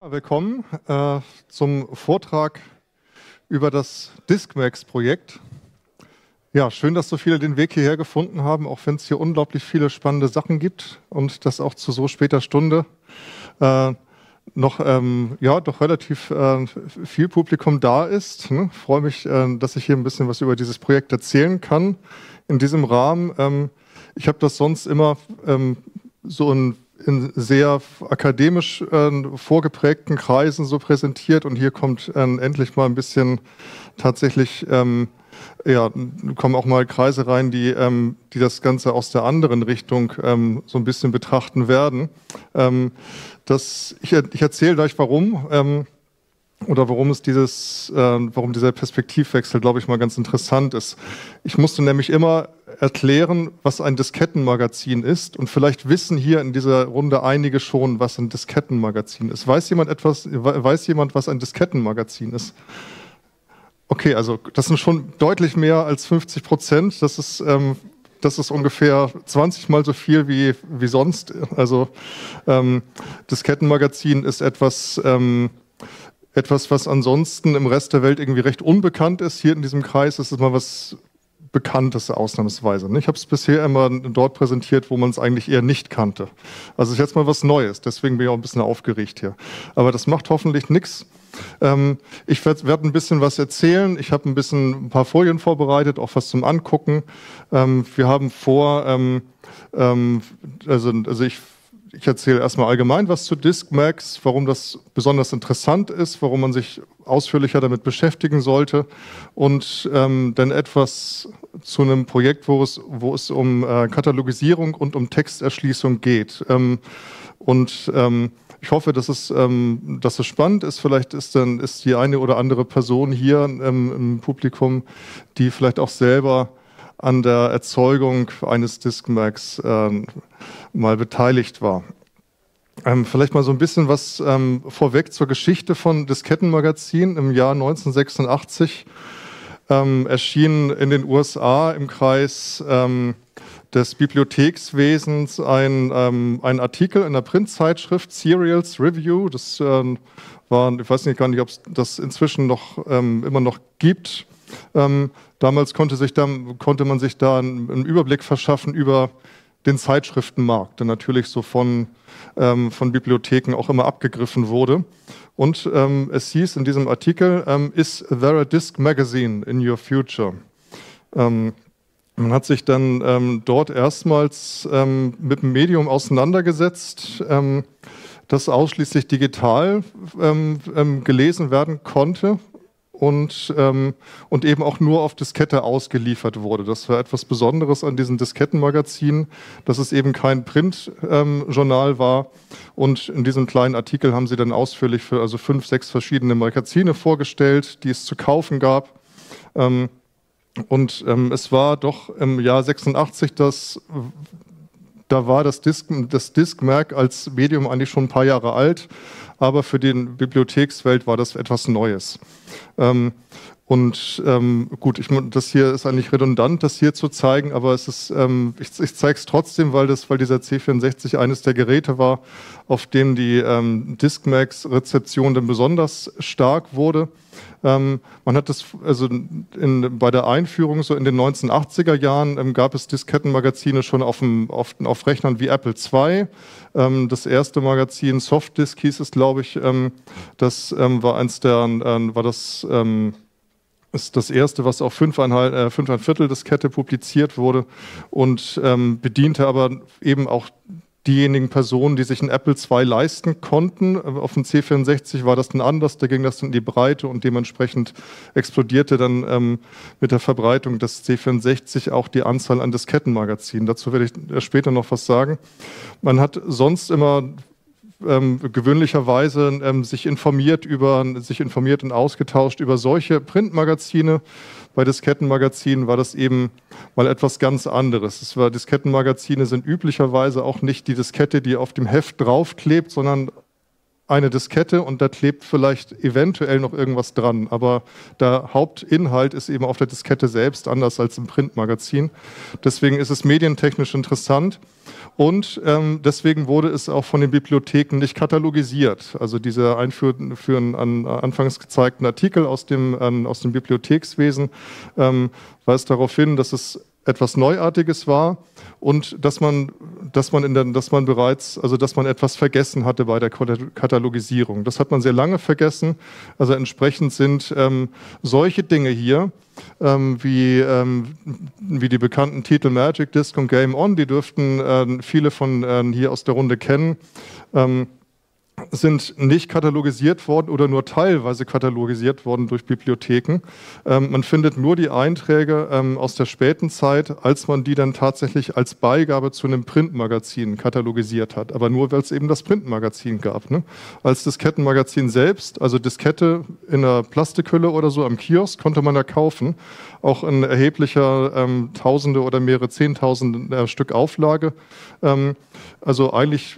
Willkommen zum Vortrag über das DiskMax-Projekt. Ja, schön, dass so viele den Weg hierher gefunden haben, auch wenn es hier unglaublich viele spannende Sachen gibt und das auch zu so später Stunde noch doch relativ viel Publikum da ist. Ich freue mich, dass ich hier ein bisschen was über dieses Projekt erzählen kann in diesem Rahmen. Ich habe das sonst immer so in sehr akademisch vorgeprägten Kreisen so präsentiert und hier kommt endlich mal ein bisschen tatsächlich, kommen auch mal Kreise rein, die das Ganze aus der anderen Richtung so ein bisschen betrachten werden. Ich erzähle gleich warum. Oder warum dieser Perspektivwechsel, glaube ich, mal ganz interessant ist. Ich musste nämlich immer erklären, was ein Diskettenmagazin ist. Und vielleicht wissen hier in dieser Runde einige schon, was ein Diskettenmagazin ist. Weiß jemand, was ein Diskettenmagazin ist? Okay, also das sind schon deutlich mehr als 50%. Das ist ungefähr 20 Mal so viel wie sonst. Also Diskettenmagazin ist etwas, was ansonsten im Rest der Welt irgendwie recht unbekannt ist. Hier in diesem Kreis ist es mal was Bekanntes ausnahmsweise. Ich habe es bisher immer dort präsentiert, wo man es eigentlich eher nicht kannte. Also ist jetzt mal was Neues, deswegen bin ich auch ein bisschen aufgeregt hier. Aber das macht hoffentlich nichts. Ich werde ein bisschen was erzählen. Ich habe ein paar Folien vorbereitet, auch was zum Angucken. Wir haben vor, ich erzähle erstmal allgemein was zu DiskMax, warum das besonders interessant ist, warum man sich ausführlicher damit beschäftigen sollte und dann etwas zu einem Projekt, wo es um Katalogisierung und um Texterschließung geht. Ich hoffe, dass es spannend ist. Vielleicht ist die eine oder andere Person hier im Publikum, die vielleicht auch selber an der Erzeugung eines DiskMax mal beteiligt war. Vielleicht mal so ein bisschen was vorweg zur Geschichte von Diskettenmagazin. Im Jahr 1986 erschien in den USA im Kreis des Bibliothekswesens ein Artikel in der Printzeitschrift Serials Review. Das ich weiß gar nicht, ob es das inzwischen immer noch gibt. Damals konnte man sich da einen Überblick verschaffen über den Zeitschriftenmarkt, der natürlich so von Bibliotheken auch immer abgegriffen wurde. Und es hieß in diesem Artikel, Is there a Disk Magazine in your future? Man hat sich dann dort erstmals mit dem Medium auseinandergesetzt, das ausschließlich digital gelesen werden konnte. Und eben auch nur auf Diskette ausgeliefert wurde. Das war etwas Besonderes an diesen Diskettenmagazinen, dass es eben kein Printjournal war. Und in diesem kleinen Artikel haben sie dann ausführlich 5, 6 verschiedene Magazine vorgestellt, die es zu kaufen gab. Es war doch im Jahr 86, da war das DiskMag als Medium eigentlich schon ein paar Jahre alt, aber für die Bibliothekswelt war das etwas Neues. Das hier ist eigentlich redundant, das hier zu zeigen, aber es ist, ich zeige es trotzdem, weil dieser C64 eines der Geräte war, auf dem die DiskMax-Rezeption dann besonders stark wurde. Man hat das, bei der Einführung so in den 1980er Jahren gab es Diskettenmagazine schon auf Rechnern wie Apple II. Das erste Magazin Softdisk hieß es, glaube ich, das ist das erste, was auf 5,25 Diskette publiziert wurde und bediente aber eben auch diejenigen Personen, die sich ein Apple II leisten konnten. Auf dem C64 war das dann anders, da ging das dann in die Breite und dementsprechend explodierte dann mit der Verbreitung des C64 auch die Anzahl an Diskettenmagazinen. Dazu werde ich später noch was sagen. Man hat sonst immer gewöhnlicherweise sich informiert und ausgetauscht über solche Printmagazine. Bei Diskettenmagazinen war das eben mal etwas ganz anderes. Diskettenmagazine sind üblicherweise auch nicht die Diskette, die auf dem Heft draufklebt, sondern eine Diskette und da klebt vielleicht eventuell noch irgendwas dran, aber der Hauptinhalt ist eben auf der Diskette selbst, anders als im Printmagazin. Deswegen ist es medientechnisch interessant und deswegen wurde es auch von den Bibliotheken nicht katalogisiert. Also diese einführen an anfangs gezeigten Artikel aus dem Bibliothekswesen weist darauf hin, dass es etwas Neuartiges war und dass man etwas vergessen hatte bei der Katalogisierung. Das hat man sehr lange vergessen. Also entsprechend sind solche Dinge hier, wie die bekannten Titel Magic Disc und Game On, die dürften viele von hier aus der Runde kennen, sind nicht katalogisiert worden oder nur teilweise katalogisiert worden durch Bibliotheken. Man findet nur die Einträge aus der späten Zeit, als man die dann tatsächlich als Beigabe zu einem Printmagazin katalogisiert hat. Aber nur, weil es eben das Printmagazin gab. Ne? Als Diskettenmagazin selbst, also Diskette in einer Plastikhülle oder so am Kiosk, konnte man da kaufen. Auch in erheblicher Tausende oder mehrere Zehntausende Stück Auflage. Also eigentlich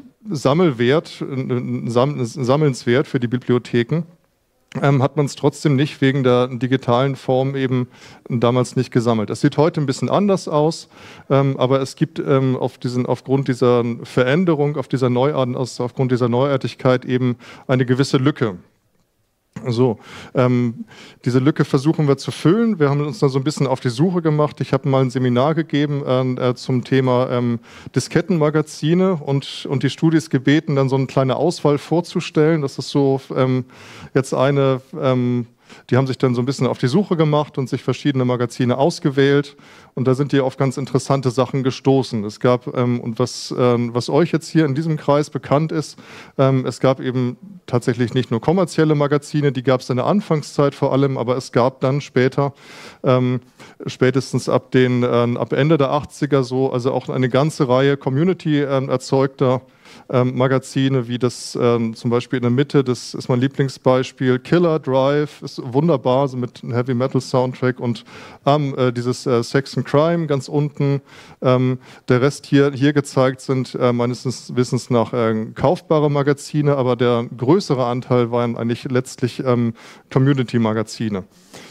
sammelnswert für die Bibliotheken, hat man es trotzdem nicht wegen der digitalen Form eben damals nicht gesammelt. Es sieht heute ein bisschen anders aus, aber es gibt aufgrund dieser Veränderung, aufgrund dieser Neuartigkeit eben eine gewisse Lücke. So, diese Lücke versuchen wir zu füllen. Wir haben uns da so ein bisschen auf die Suche gemacht. Ich habe mal ein Seminar gegeben zum Thema Diskettenmagazine und die Studis gebeten, dann so eine kleine Auswahl vorzustellen. Das ist so jetzt die haben sich dann so ein bisschen auf die Suche gemacht und sich verschiedene Magazine ausgewählt. Und da sind die auf ganz interessante Sachen gestoßen. Es gab, und was euch jetzt hier in diesem Kreis bekannt ist, es gab eben tatsächlich nicht nur kommerzielle Magazine, die gab es in der Anfangszeit vor allem, aber es gab dann später, spätestens ab Ende der 80er so, also auch eine ganze Reihe Community-erzeugter Magazine, wie das zum Beispiel in der Mitte, das ist mein Lieblingsbeispiel, Killer Drive, ist wunderbar, so mit einem Heavy Metal Soundtrack und dieses Sex and Crime ganz unten. Der Rest hier gezeigt sind meines Wissens nach kaufbare Magazine, aber der größere Anteil waren eigentlich letztlich Community-Magazine.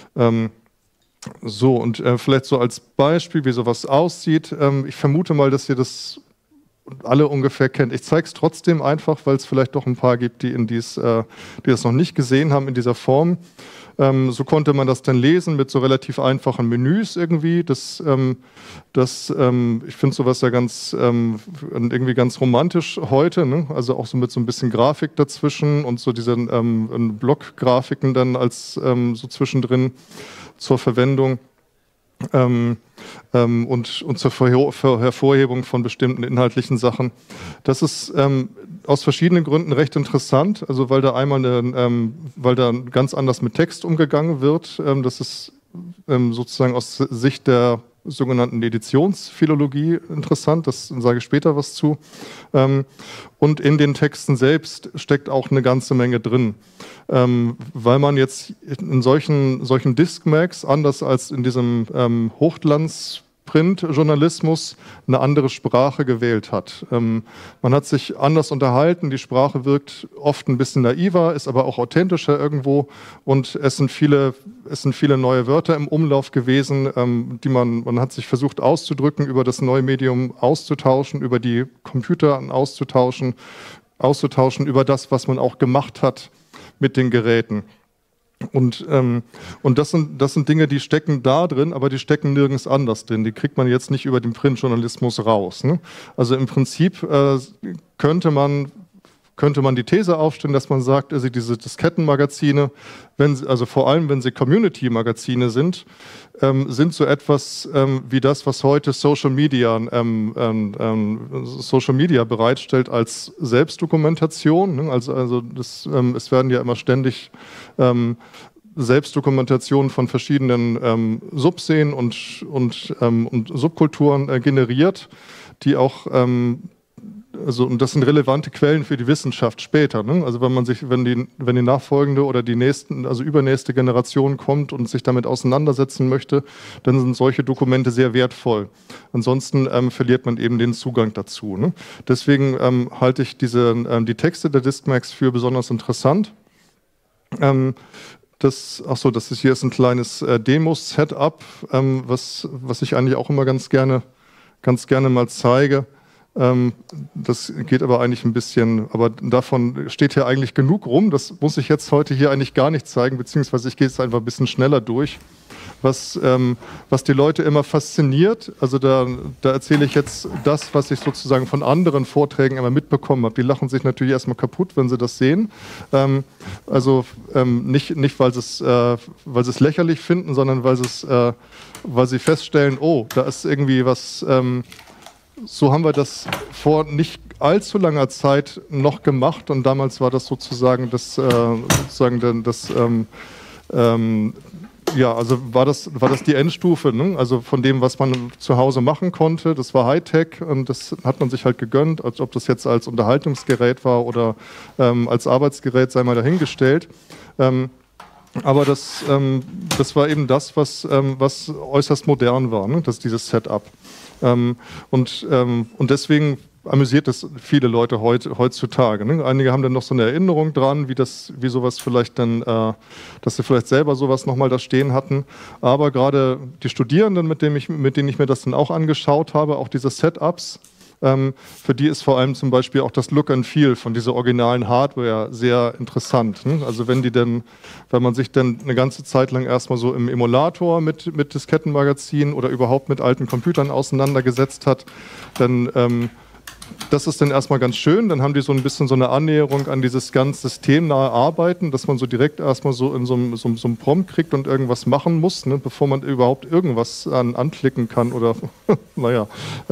So, und vielleicht so als Beispiel, wie sowas aussieht. Ich vermute mal, dass ihr das alle ungefähr kennt. Ich zeige es trotzdem einfach, weil es vielleicht doch ein paar gibt, die das noch nicht gesehen haben in dieser Form. So konnte man das dann lesen mit so relativ einfachen Menüs irgendwie. Ich finde sowas ja irgendwie ganz romantisch heute, ne? Also auch so mit so ein bisschen Grafik dazwischen und so diese Blockgrafiken dann als so zwischendrin zur Verwendung. Und zur Hervorhebung von bestimmten inhaltlichen Sachen. Das ist aus verschiedenen Gründen recht interessant, also weil da weil da ganz anders mit Text umgegangen wird. Das ist sozusagen aus Sicht der sogenannten Editionsphilologie interessant, das sage ich später was zu. Und in den Texten selbst steckt auch eine ganze Menge drin. Weil man jetzt in solchen Discmags, anders als in diesem Hochglanz-Print-Journalismus, eine andere Sprache gewählt hat. Man hat sich anders unterhalten, die Sprache wirkt oft ein bisschen naiver, ist aber auch authentischer irgendwo und es sind viele neue Wörter im Umlauf gewesen, die man hat sich versucht auszudrücken, über das neue Medium auszutauschen, über die Computer auszutauschen, über das, was man auch gemacht hat mit den Geräten. Und das sind Dinge, die stecken da drin, aber die stecken nirgends anders drin. Die kriegt man jetzt nicht über den Printjournalismus raus. Ne? Also im Prinzip könnte man die These aufstellen, dass man sagt, also diese Diskettenmagazine, also vor allem wenn sie Community-Magazine sind so etwas wie das, was heute Social Media bereitstellt als Selbstdokumentation. Ne? Also es werden ja immer ständig Selbstdokumentationen von verschiedenen Subszenen und Subkulturen generiert, die auch also, und das sind relevante Quellen für die Wissenschaft später. Ne? Also wenn die nachfolgende oder die nächsten, also übernächste Generation kommt und sich damit auseinandersetzen möchte, dann sind solche Dokumente sehr wertvoll. Ansonsten verliert man eben den Zugang dazu. Ne? Deswegen halte ich die Texte der Discmax für besonders interessant. Das hier ist ein kleines Demo-Setup, was ich eigentlich auch immer ganz gerne mal zeige. Das geht aber eigentlich ein bisschen, aber davon steht hier eigentlich genug rum. Das muss ich jetzt heute hier eigentlich gar nicht zeigen, beziehungsweise ich gehe es einfach ein bisschen schneller durch. Was die Leute immer fasziniert, also da erzähle ich jetzt das, was ich sozusagen von anderen Vorträgen immer mitbekommen habe. Die lachen sich natürlich erstmal kaputt, wenn sie das sehen. Nicht weil sie es lächerlich finden, sondern weil sie feststellen, oh, da ist irgendwie was. So haben wir das vor nicht allzu langer Zeit noch gemacht und damals war das sozusagen war das die Endstufe, ne? Also von dem, was man zu Hause machen konnte. Das war Hightech und das hat man sich halt gegönnt, als ob das jetzt als Unterhaltungsgerät war oder als Arbeitsgerät, sei mal dahingestellt. Aber das war eben das, was äußerst modern war, ne? Das ist dieses Setup. Und deswegen amüsiert es viele Leute heutzutage. Ne? Einige haben dann noch so eine Erinnerung dran, wie sowas vielleicht dann, dass sie vielleicht selber sowas nochmal da stehen hatten. Aber gerade die Studierenden, mit denen ich mir das dann auch angeschaut habe, auch diese Setups, für die ist vor allem zum Beispiel auch das Look and Feel von dieser originalen Hardware sehr interessant. Ne? Also wenn man sich dann eine ganze Zeit lang erstmal so im Emulator mit Diskettenmagazin oder überhaupt mit alten Computern auseinandergesetzt hat, dann das ist dann erstmal ganz schön, dann haben die so ein bisschen so eine Annäherung an dieses ganz systemnahe Arbeiten, dass man so direkt erstmal so in so einem Prompt kriegt und irgendwas machen muss, ne, bevor man überhaupt irgendwas anklicken kann oder naja,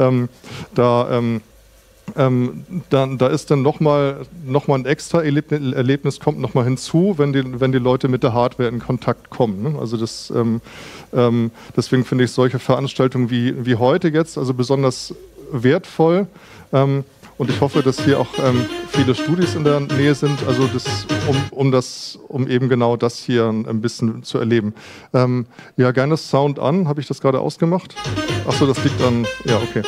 da ist dann nochmal ein extra Erlebnis kommt nochmal hinzu, wenn die Leute mit der Hardware in Kontakt kommen. Ne? Also deswegen finde ich solche Veranstaltungen wie heute jetzt also besonders wertvoll. Und ich hoffe, dass hier auch viele Studis in der Nähe sind, also um eben genau das hier ein bisschen zu erleben. Ja, gerne Sound an. Habe ich das gerade ausgemacht? Achso, das liegt an. Ja, okay.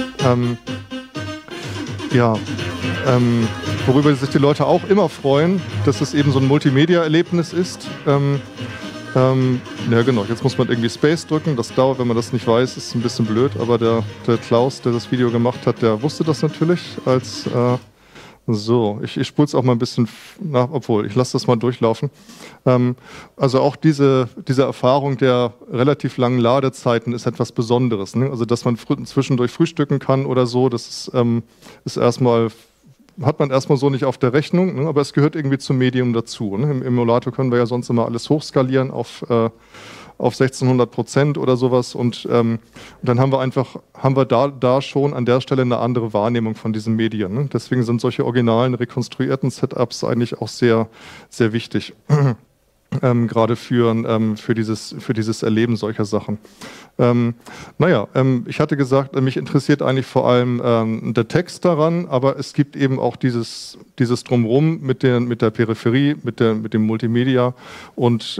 Worüber sich die Leute auch immer freuen, dass es eben so ein Multimedia-Erlebnis ist. Ja genau, jetzt muss man irgendwie Space drücken, das dauert, wenn man das nicht weiß, ist ein bisschen blöd, aber der Klaus, der das Video gemacht hat, der wusste das natürlich so, ich spule es auch mal ein bisschen nach, obwohl, ich lasse das mal durchlaufen. Also auch diese Erfahrung der relativ langen Ladezeiten ist etwas Besonderes, ne? Also dass man zwischendurch frühstücken kann oder so, das ist erstmal... Hat man erstmal so nicht auf der Rechnung, ne? Aber es gehört irgendwie zum Medium dazu. Ne? Im Emulator können wir ja sonst immer alles hochskalieren auf 1600% oder sowas und dann haben wir da schon an der Stelle eine andere Wahrnehmung von diesen Medien. Ne? Deswegen sind solche originalen, rekonstruierten Setups eigentlich auch sehr, sehr wichtig. Gerade für dieses Erleben solcher Sachen. Ich hatte gesagt, mich interessiert eigentlich vor allem der Text daran, aber es gibt eben auch dieses Drumherum mit der Peripherie, mit dem Multimedia und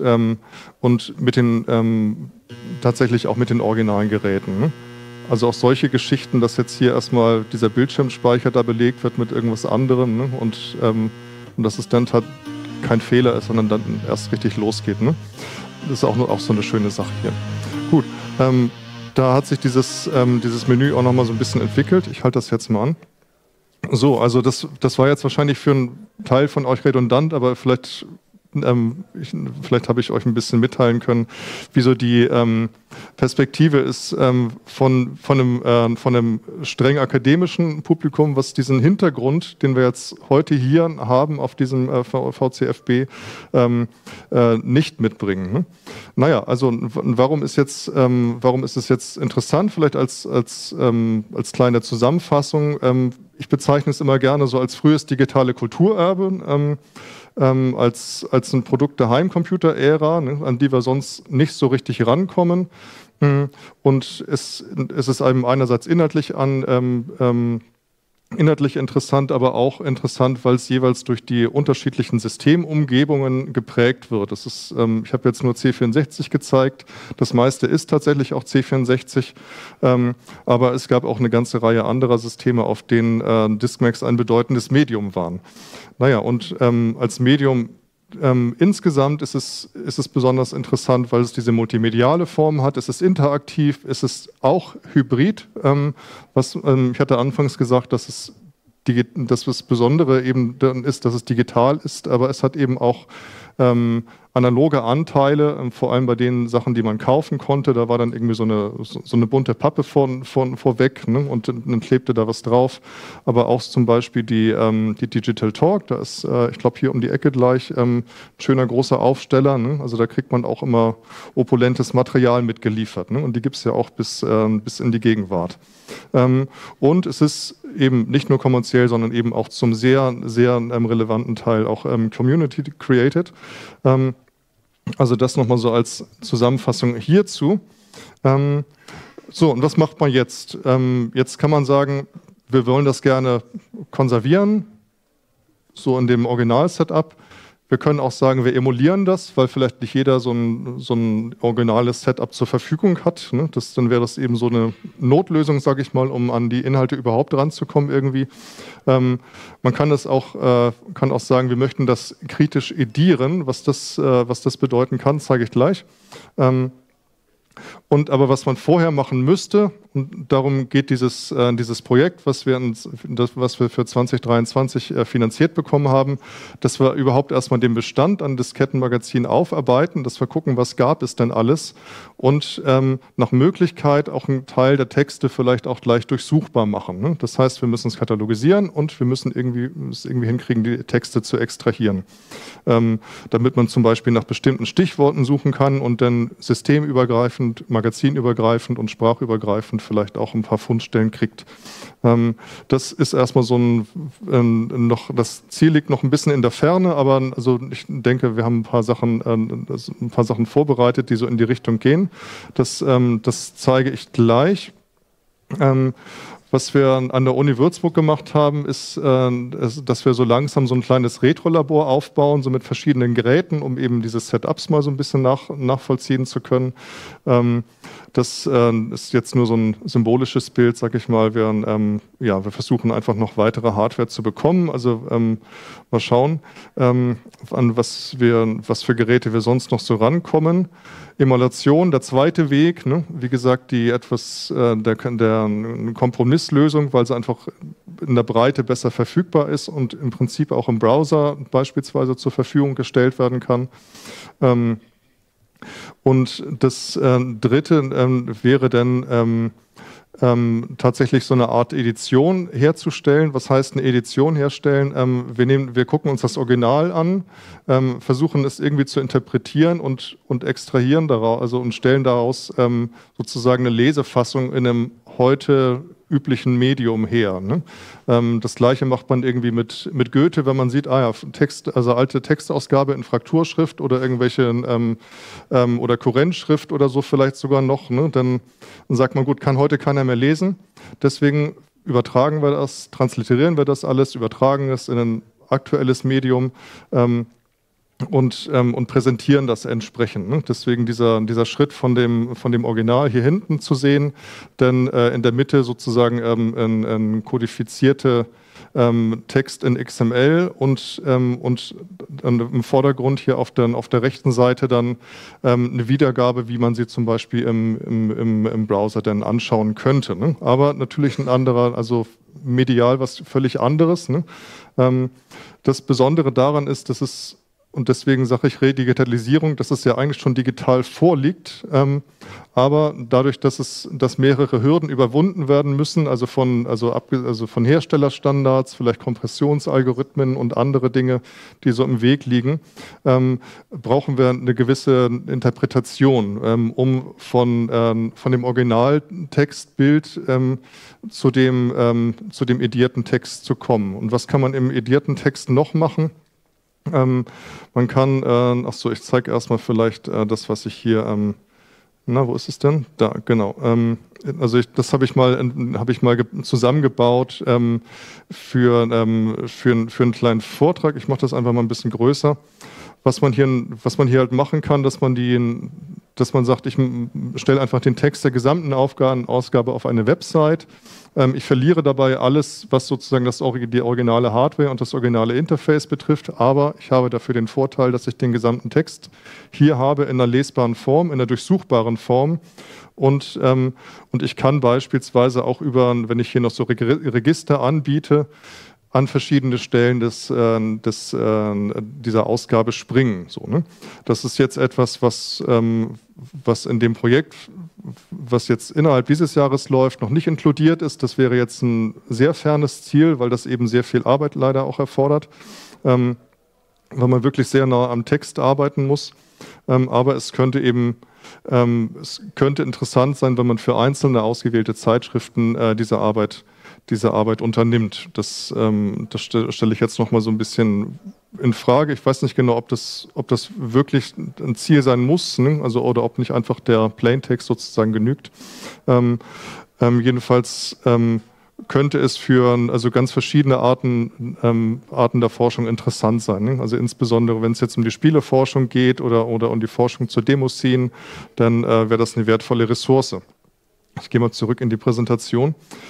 tatsächlich auch mit den originalen Geräten. Ne? Also auch solche Geschichten, dass jetzt hier erstmal dieser Bildschirmspeicher da belegt wird mit irgendwas anderem, ne? Und dass es dann kein Fehler ist, sondern dann erst richtig losgeht. Ne? Das ist auch so eine schöne Sache hier. Gut, da hat sich dieses Menü auch nochmal so ein bisschen entwickelt. Ich halte das jetzt mal an. So, also das war jetzt wahrscheinlich für einen Teil von euch redundant, aber vielleicht habe ich euch ein bisschen mitteilen können, wieso die Perspektive ist von einem streng akademischen Publikum, was diesen Hintergrund, den wir jetzt heute hier haben auf diesem VCFB, nicht mitbringen. Ne? Naja, also warum ist es jetzt interessant? Vielleicht als kleine Zusammenfassung. Ich bezeichne es immer gerne so als frühes digitale Kulturerbe. Als ein Produkt der Heimcomputer-Ära, ne, an die wir sonst nicht so richtig rankommen. Und es ist einem einerseits inhaltlich an inhaltlich interessant, aber auch interessant, weil es jeweils durch die unterschiedlichen Systemumgebungen geprägt wird. Das ist, ich habe jetzt nur C64 gezeigt, das meiste ist tatsächlich auch C64, aber es gab auch eine ganze Reihe anderer Systeme, auf denen Discmax ein bedeutendes Medium waren. Naja, und als Medium insgesamt ist es besonders interessant, weil es diese multimediale Form hat. Es ist interaktiv, es ist auch hybrid. Ich hatte anfangs gesagt, dass das Besondere eben dann ist, dass es digital ist, aber es hat eben auch analoge Anteile, vor allem bei den Sachen, die man kaufen konnte. Da war dann irgendwie so eine bunte Pappe vorweg, ne? Und dann klebte da was drauf. Aber auch zum Beispiel die Digital Talk, da ist, ich glaube, hier um die Ecke gleich ein schöner großer Aufsteller. Ne? Also da kriegt man auch immer opulentes Material mitgeliefert. Ne? Und die gibt es ja auch bis in die Gegenwart. Und es ist eben nicht nur kommerziell, sondern eben auch zum sehr, sehr relevanten Teil auch Community created. Also das nochmal so als Zusammenfassung hierzu. So, und was macht man jetzt? Jetzt kann man sagen, wir wollen das gerne konservieren, so in dem Original-Setup. Wir können auch sagen, wir emulieren das, weil vielleicht nicht jeder so ein originales Setup zur Verfügung hat. Ne? Dann wäre das eben so eine Notlösung, sage ich mal, um an die Inhalte überhaupt ranzukommen irgendwie. Man kann auch sagen, wir möchten das kritisch edieren. Was das bedeuten kann, zeige ich gleich. Aber was man vorher machen müsste, und darum geht dieses Projekt, was wir für 2023 finanziert bekommen haben, dass wir überhaupt erstmal den Bestand an Diskettenmagazinen aufarbeiten, dass wir gucken, was gab es denn alles und nach Möglichkeit auch einen Teil der Texte vielleicht auch gleich durchsuchbar machen. Ne? Das heißt, wir müssen es katalogisieren und wir müssen es irgendwie hinkriegen, die Texte zu extrahieren. Damit man zum Beispiel nach bestimmten Stichworten suchen kann und dann systemübergreifend, magazinübergreifend und sprachübergreifend vielleicht auch ein paar Fundstellen kriegt. Das ist erstmal das Ziel liegt noch ein bisschen in der Ferne, aber also ich denke, wir haben ein paar Sachen vorbereitet, die so in die Richtung gehen. Das zeige ich gleich. Was wir an der Uni Würzburg gemacht haben, ist, dass wir so langsam so ein kleines Retro-Labor aufbauen, so mit verschiedenen Geräten, um eben diese Setups mal so ein bisschen nachvollziehen zu können. Das ist jetzt nur so ein symbolisches Bild, sag ich mal. Wir versuchen einfach noch weitere Hardware zu bekommen. Also mal schauen, an was für Geräte wir sonst noch so rankommen. Emulation, der zweite Weg, ne? Wie gesagt, der Kompromisslösung, weil sie einfach in der Breite besser verfügbar ist und im Prinzip auch im Browser beispielsweise zur Verfügung gestellt werden kann. Und das dritte wäre dann tatsächlich so eine Art Edition herzustellen. Was heißt eine Edition herstellen? Wir gucken uns das Original an, versuchen es irgendwie zu interpretieren und extrahieren daraus, also und stellen daraus sozusagen eine Lesefassung in einem heute üblichen Medium her. Ne? Das Gleiche macht man irgendwie mit Goethe, wenn man sieht, also alte Textausgabe in Frakturschrift oder irgendwelche oder Kurrentschrift oder so vielleicht sogar noch. Ne? Dann sagt man, gut, kann heute keiner mehr lesen. Deswegen übertragen wir das, transliterieren wir das alles, übertragen es in ein aktuelles Medium. Und präsentieren das entsprechend. Ne? Deswegen dieser Schritt von dem Original hier hinten zu sehen, denn in der Mitte sozusagen ein kodifizierte Text in XML und im Vordergrund hier auf der rechten Seite dann eine Wiedergabe, wie man sie zum Beispiel im Browser dann anschauen könnte. Ne? Aber natürlich ein anderer, also medial was völlig anderes. Ne? Das Besondere daran ist, dass es und deswegen sage ich Redigitalisierung, dass es ja eigentlich schon digital vorliegt, aber dadurch, dass mehrere Hürden überwunden werden müssen, also von Herstellerstandards, vielleicht Kompressionsalgorithmen und andere Dinge, die so im Weg liegen, brauchen wir eine gewisse Interpretation, um von dem Originaltextbild zu dem edierten Text zu kommen. Und was kann man im edierten Text noch machen? Man kann, ich zeige erstmal vielleicht das, was ich hier Na, wo ist es denn? Da, genau. Also das habe ich mal zusammengebaut für einen kleinen Vortrag. Ich mache das einfach mal ein bisschen größer. Was man hier halt machen kann, dass man sagt, ich stelle einfach den Text der gesamten Ausgabe auf eine Website. Ich verliere dabei alles, was sozusagen die originale Hardware und das originale Interface betrifft, aber ich habe dafür den Vorteil, dass ich den gesamten Text hier habe in einer lesbaren Form, in einer durchsuchbaren Form. Und ich kann beispielsweise auch wenn ich hier noch so Register anbiete, an verschiedene Stellen dieser Ausgabe springen. So, ne? Das ist jetzt etwas, was in dem Projekt, was jetzt innerhalb dieses Jahres läuft, noch nicht inkludiert ist. Das wäre jetzt ein sehr fernes Ziel, weil das eben sehr viel Arbeit leider auch erfordert, weil man wirklich sehr nah am Text arbeiten muss. Aber es könnte interessant sein, wenn man für einzelne ausgewählte Zeitschriften diese Arbeit unternimmt. Das stelle ich jetzt noch mal so ein bisschen in Frage. Ich weiß nicht genau, ob das wirklich ein Ziel sein muss, ne? Also, oder ob nicht einfach der Plaintext sozusagen genügt. Jedenfalls könnte es für ganz verschiedene Arten der Forschung interessant sein. Ne? Also insbesondere, wenn es jetzt um die Spieleforschung geht oder um die Forschung zur Demoscene, dann wäre das eine wertvolle Ressource. Ich gehe mal zurück in die Präsentation.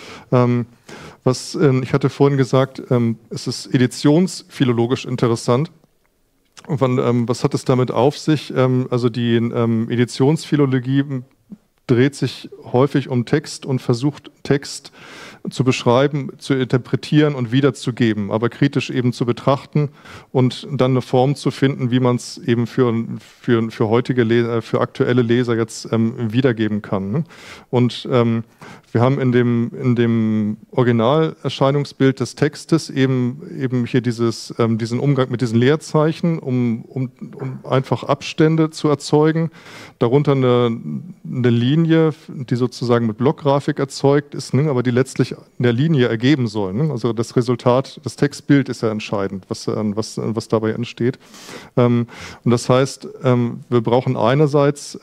Ich hatte vorhin gesagt, es ist editionsphilologisch interessant. Und was hat es damit auf sich? Also die Editionsphilologie dreht sich häufig um Text und versucht, Text zu beschreiben, zu interpretieren und wiederzugeben, aber kritisch eben zu betrachten und dann eine Form zu finden, wie man es eben für aktuelle Leser jetzt wiedergeben kann. Ne? Und wir haben in dem Originalerscheinungsbild des Textes eben hier diesen Umgang mit diesen Leerzeichen, um einfach Abstände zu erzeugen. Darunter eine Linie, die sozusagen mit Blockgrafik erzeugt ist, ne, aber die letztlich in der Linie ergeben soll. Ne? Also das Resultat, das Textbild ist ja entscheidend, was dabei entsteht. Und das heißt, wir brauchen einerseits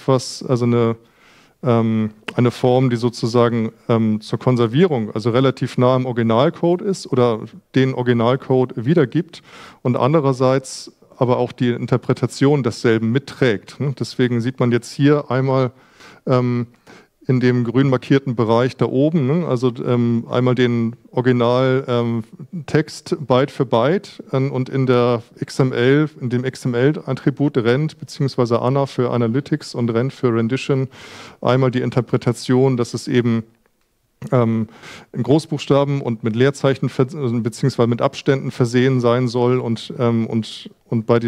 eine Form, die sozusagen zur Konservierung, also relativ nah am Originalcode ist oder den Originalcode wiedergibt und andererseits aber auch die Interpretation desselben mitträgt. Deswegen sieht man jetzt hier einmal in dem grün markierten Bereich da oben, also einmal den Originaltext Byte für Byte und in dem XML-Attribut Rend bzw. ANA für Analytics und Rend für Rendition einmal die Interpretation, dass es eben in Großbuchstaben und mit Leerzeichen bzw. mit Abständen versehen sein soll und bei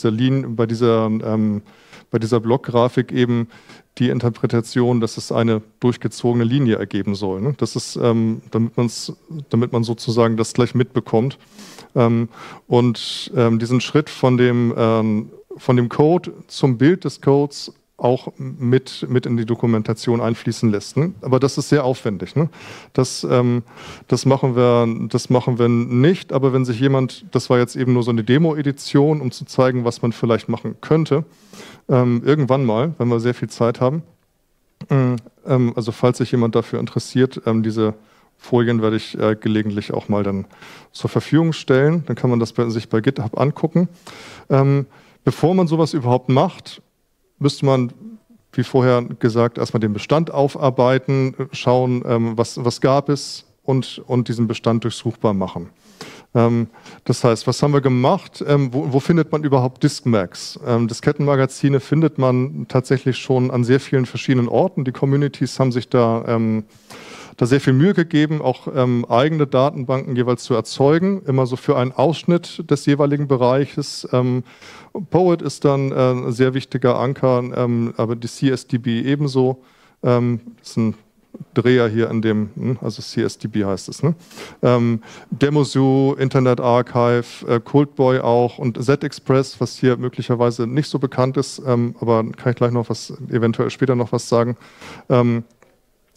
dieser Blockgrafik eben die Interpretation, dass es eine durchgezogene Linie ergeben soll. Ne? Das ist, damit man sozusagen das gleich mitbekommt. Diesen Schritt von dem Code zum Bild des Codes auch mit in die Dokumentation einfließen lässt. Ne? Aber das ist sehr aufwendig. Ne? Das machen wir nicht, aber wenn sich jemand, das war jetzt eben nur so eine Demo-Edition, um zu zeigen, was man vielleicht machen könnte, irgendwann mal, wenn wir sehr viel Zeit haben. Also falls sich jemand dafür interessiert, diese Folien werde ich gelegentlich auch mal dann zur Verfügung stellen. Dann kann man das sich bei GitHub angucken. Bevor man sowas überhaupt macht, müsste man, wie vorher gesagt, erstmal den Bestand aufarbeiten, schauen, was gab es und diesen Bestand durchsuchbar machen. Das heißt, was haben wir gemacht? Wo findet man überhaupt Diskmags? Diskettenmagazine findet man tatsächlich schon an sehr vielen verschiedenen Orten. Die Communities haben sich da sehr viel Mühe gegeben, auch eigene Datenbanken jeweils zu erzeugen, immer so für einen Ausschnitt des jeweiligen Bereiches. Poet ist dann ein sehr wichtiger Anker, aber die CSDB ebenso. Das ist ein Dreher hier an dem, also CSDB heißt es. Ne? Demozoo, Internet Archive, Cultboy auch und Z-Express, was hier möglicherweise nicht so bekannt ist, aber kann ich gleich noch eventuell später noch was sagen.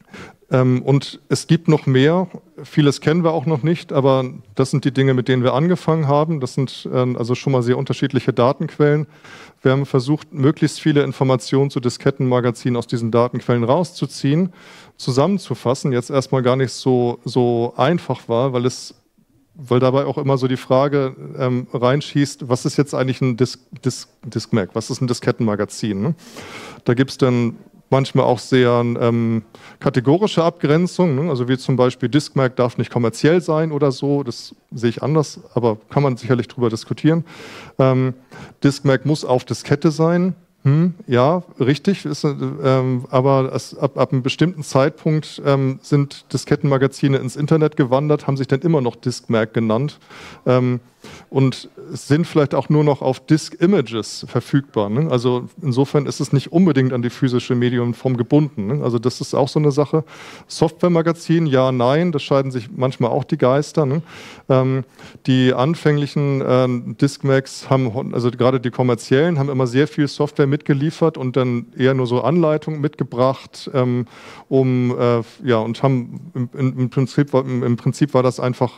Und es gibt noch mehr, vieles kennen wir auch noch nicht, aber das sind die Dinge, mit denen wir angefangen haben. Das sind also schon mal sehr unterschiedliche Datenquellen. Wir haben versucht, möglichst viele Informationen zu Diskettenmagazinen aus diesen Datenquellen rauszuziehen, zusammenzufassen. Jetzt erstmal gar nicht so einfach war, weil dabei auch immer so die Frage reinschießt, was ist jetzt eigentlich ein Diskmag, was ist ein Diskettenmagazin? Ne? Da gibt es dann manchmal auch sehr kategorische Abgrenzungen, ne? Also wie zum Beispiel Diskmag darf nicht kommerziell sein oder so, das sehe ich anders, aber kann man sicherlich drüber diskutieren. Diskmag muss auf Diskette sein. Ja, richtig, aber ab einem bestimmten Zeitpunkt sind Diskettenmagazine ins Internet gewandert, haben sich dann immer noch Diskmag genannt und sind vielleicht auch nur noch auf Disk-Images verfügbar. Ne? Also insofern ist es nicht unbedingt an die physische Mediumform gebunden. Ne? Also das ist auch so eine Sache. Softwaremagazin, ja, nein, da scheiden sich manchmal auch die Geister. Ne? Die anfänglichen Diskmags haben, also gerade die kommerziellen, haben immer sehr viel Software mitgeliefert und dann eher nur so Anleitungen mitgebracht, und haben im Prinzip war das einfach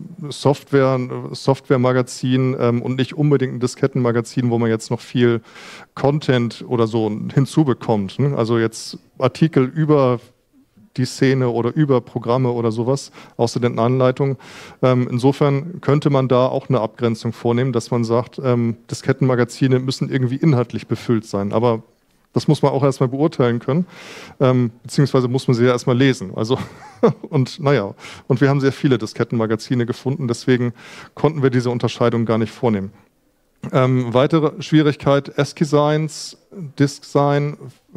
Softwaremagazin und nicht unbedingt ein Diskettenmagazin, wo man jetzt noch viel Content oder so hinzubekommt. Ne? Also jetzt Artikel über die Szene oder über Programme oder sowas, außer den Anleitungen. Insofern könnte man da auch eine Abgrenzung vornehmen, dass man sagt, Diskettenmagazine müssen irgendwie inhaltlich befüllt sein. Aber das muss man auch erstmal beurteilen können, beziehungsweise muss man sie ja erstmal lesen. Also, und naja, und wir haben sehr viele Diskettenmagazine gefunden, deswegen konnten wir diese Unterscheidung gar nicht vornehmen. Weitere Schwierigkeit, ASCII-Signs, Disk-Sign,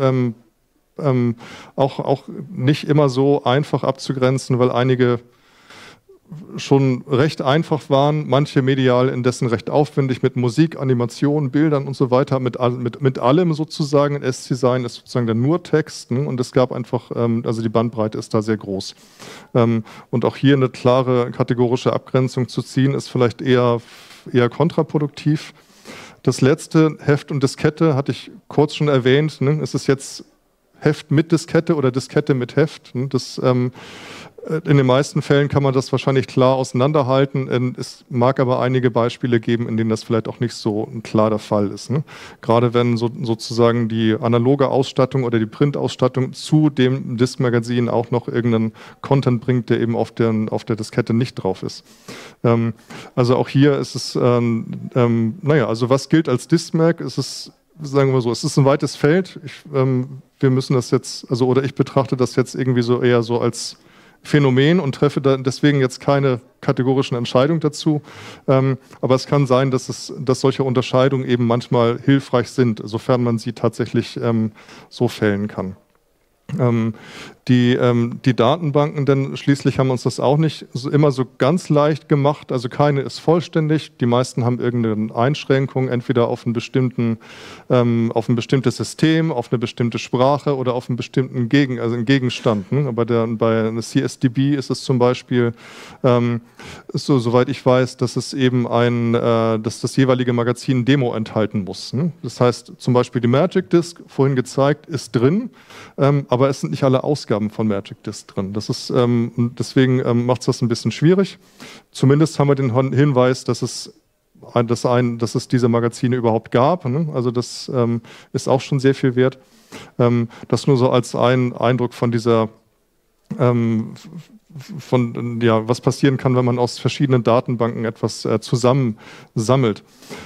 auch nicht immer so einfach abzugrenzen, weil einige schon recht einfach waren, manche medial indessen recht aufwendig mit Musik, Animationen, Bildern und so weiter, mit allem sozusagen. Ein ASCII-Sign ist sozusagen dann nur Text, ne? Und es gab einfach, also die Bandbreite ist da sehr groß. Und auch hier eine klare kategorische Abgrenzung zu ziehen, ist vielleicht eher kontraproduktiv. Das letzte, Heft und Diskette, hatte ich kurz schon erwähnt. Ne? Es ist jetzt Heft mit Diskette oder Diskette mit Heft. Ne? In den meisten Fällen kann man das wahrscheinlich klar auseinanderhalten. Es mag aber einige Beispiele geben, in denen das vielleicht auch nicht so klar der Fall ist. Ne? Gerade wenn sozusagen die analoge Ausstattung oder die Printausstattung zu dem Diskmagazin auch noch irgendeinen Content bringt, der eben auf der Diskette nicht drauf ist. Also auch hier ist es, also was gilt als Diskmag? Sagen wir so, es ist ein weites Feld. Wir müssen das jetzt, oder ich betrachte das jetzt irgendwie so eher so als Phänomen und treffe deswegen jetzt keine kategorischen Entscheidungen dazu. Aber es kann sein, dass solche Unterscheidungen eben manchmal hilfreich sind, sofern man sie tatsächlich so fällen kann. Die Datenbanken, denn schließlich haben uns das auch nicht immer so ganz leicht gemacht. Also keine ist vollständig. Die meisten haben irgendeine Einschränkung, entweder auf ein bestimmtes System, auf eine bestimmte Sprache oder auf einen bestimmten einen Gegenstand. Ne? Bei einer CSDB ist es zum Beispiel, soweit ich weiß, dass es eben dass das jeweilige Magazin Demo enthalten muss. Ne? Das heißt, zum Beispiel die Magic Disk, vorhin gezeigt, ist drin, aber es sind nicht alle Ausgaben von Magic Disk drin. Das ist, deswegen macht es das ein bisschen schwierig. Zumindest haben wir den Hinweis, dass es diese Magazine überhaupt gab. Ne? Also das ist auch schon sehr viel wert. Das nur so als ein Eindruck von dieser, was passieren kann, wenn man aus verschiedenen Datenbanken etwas zusammensammelt.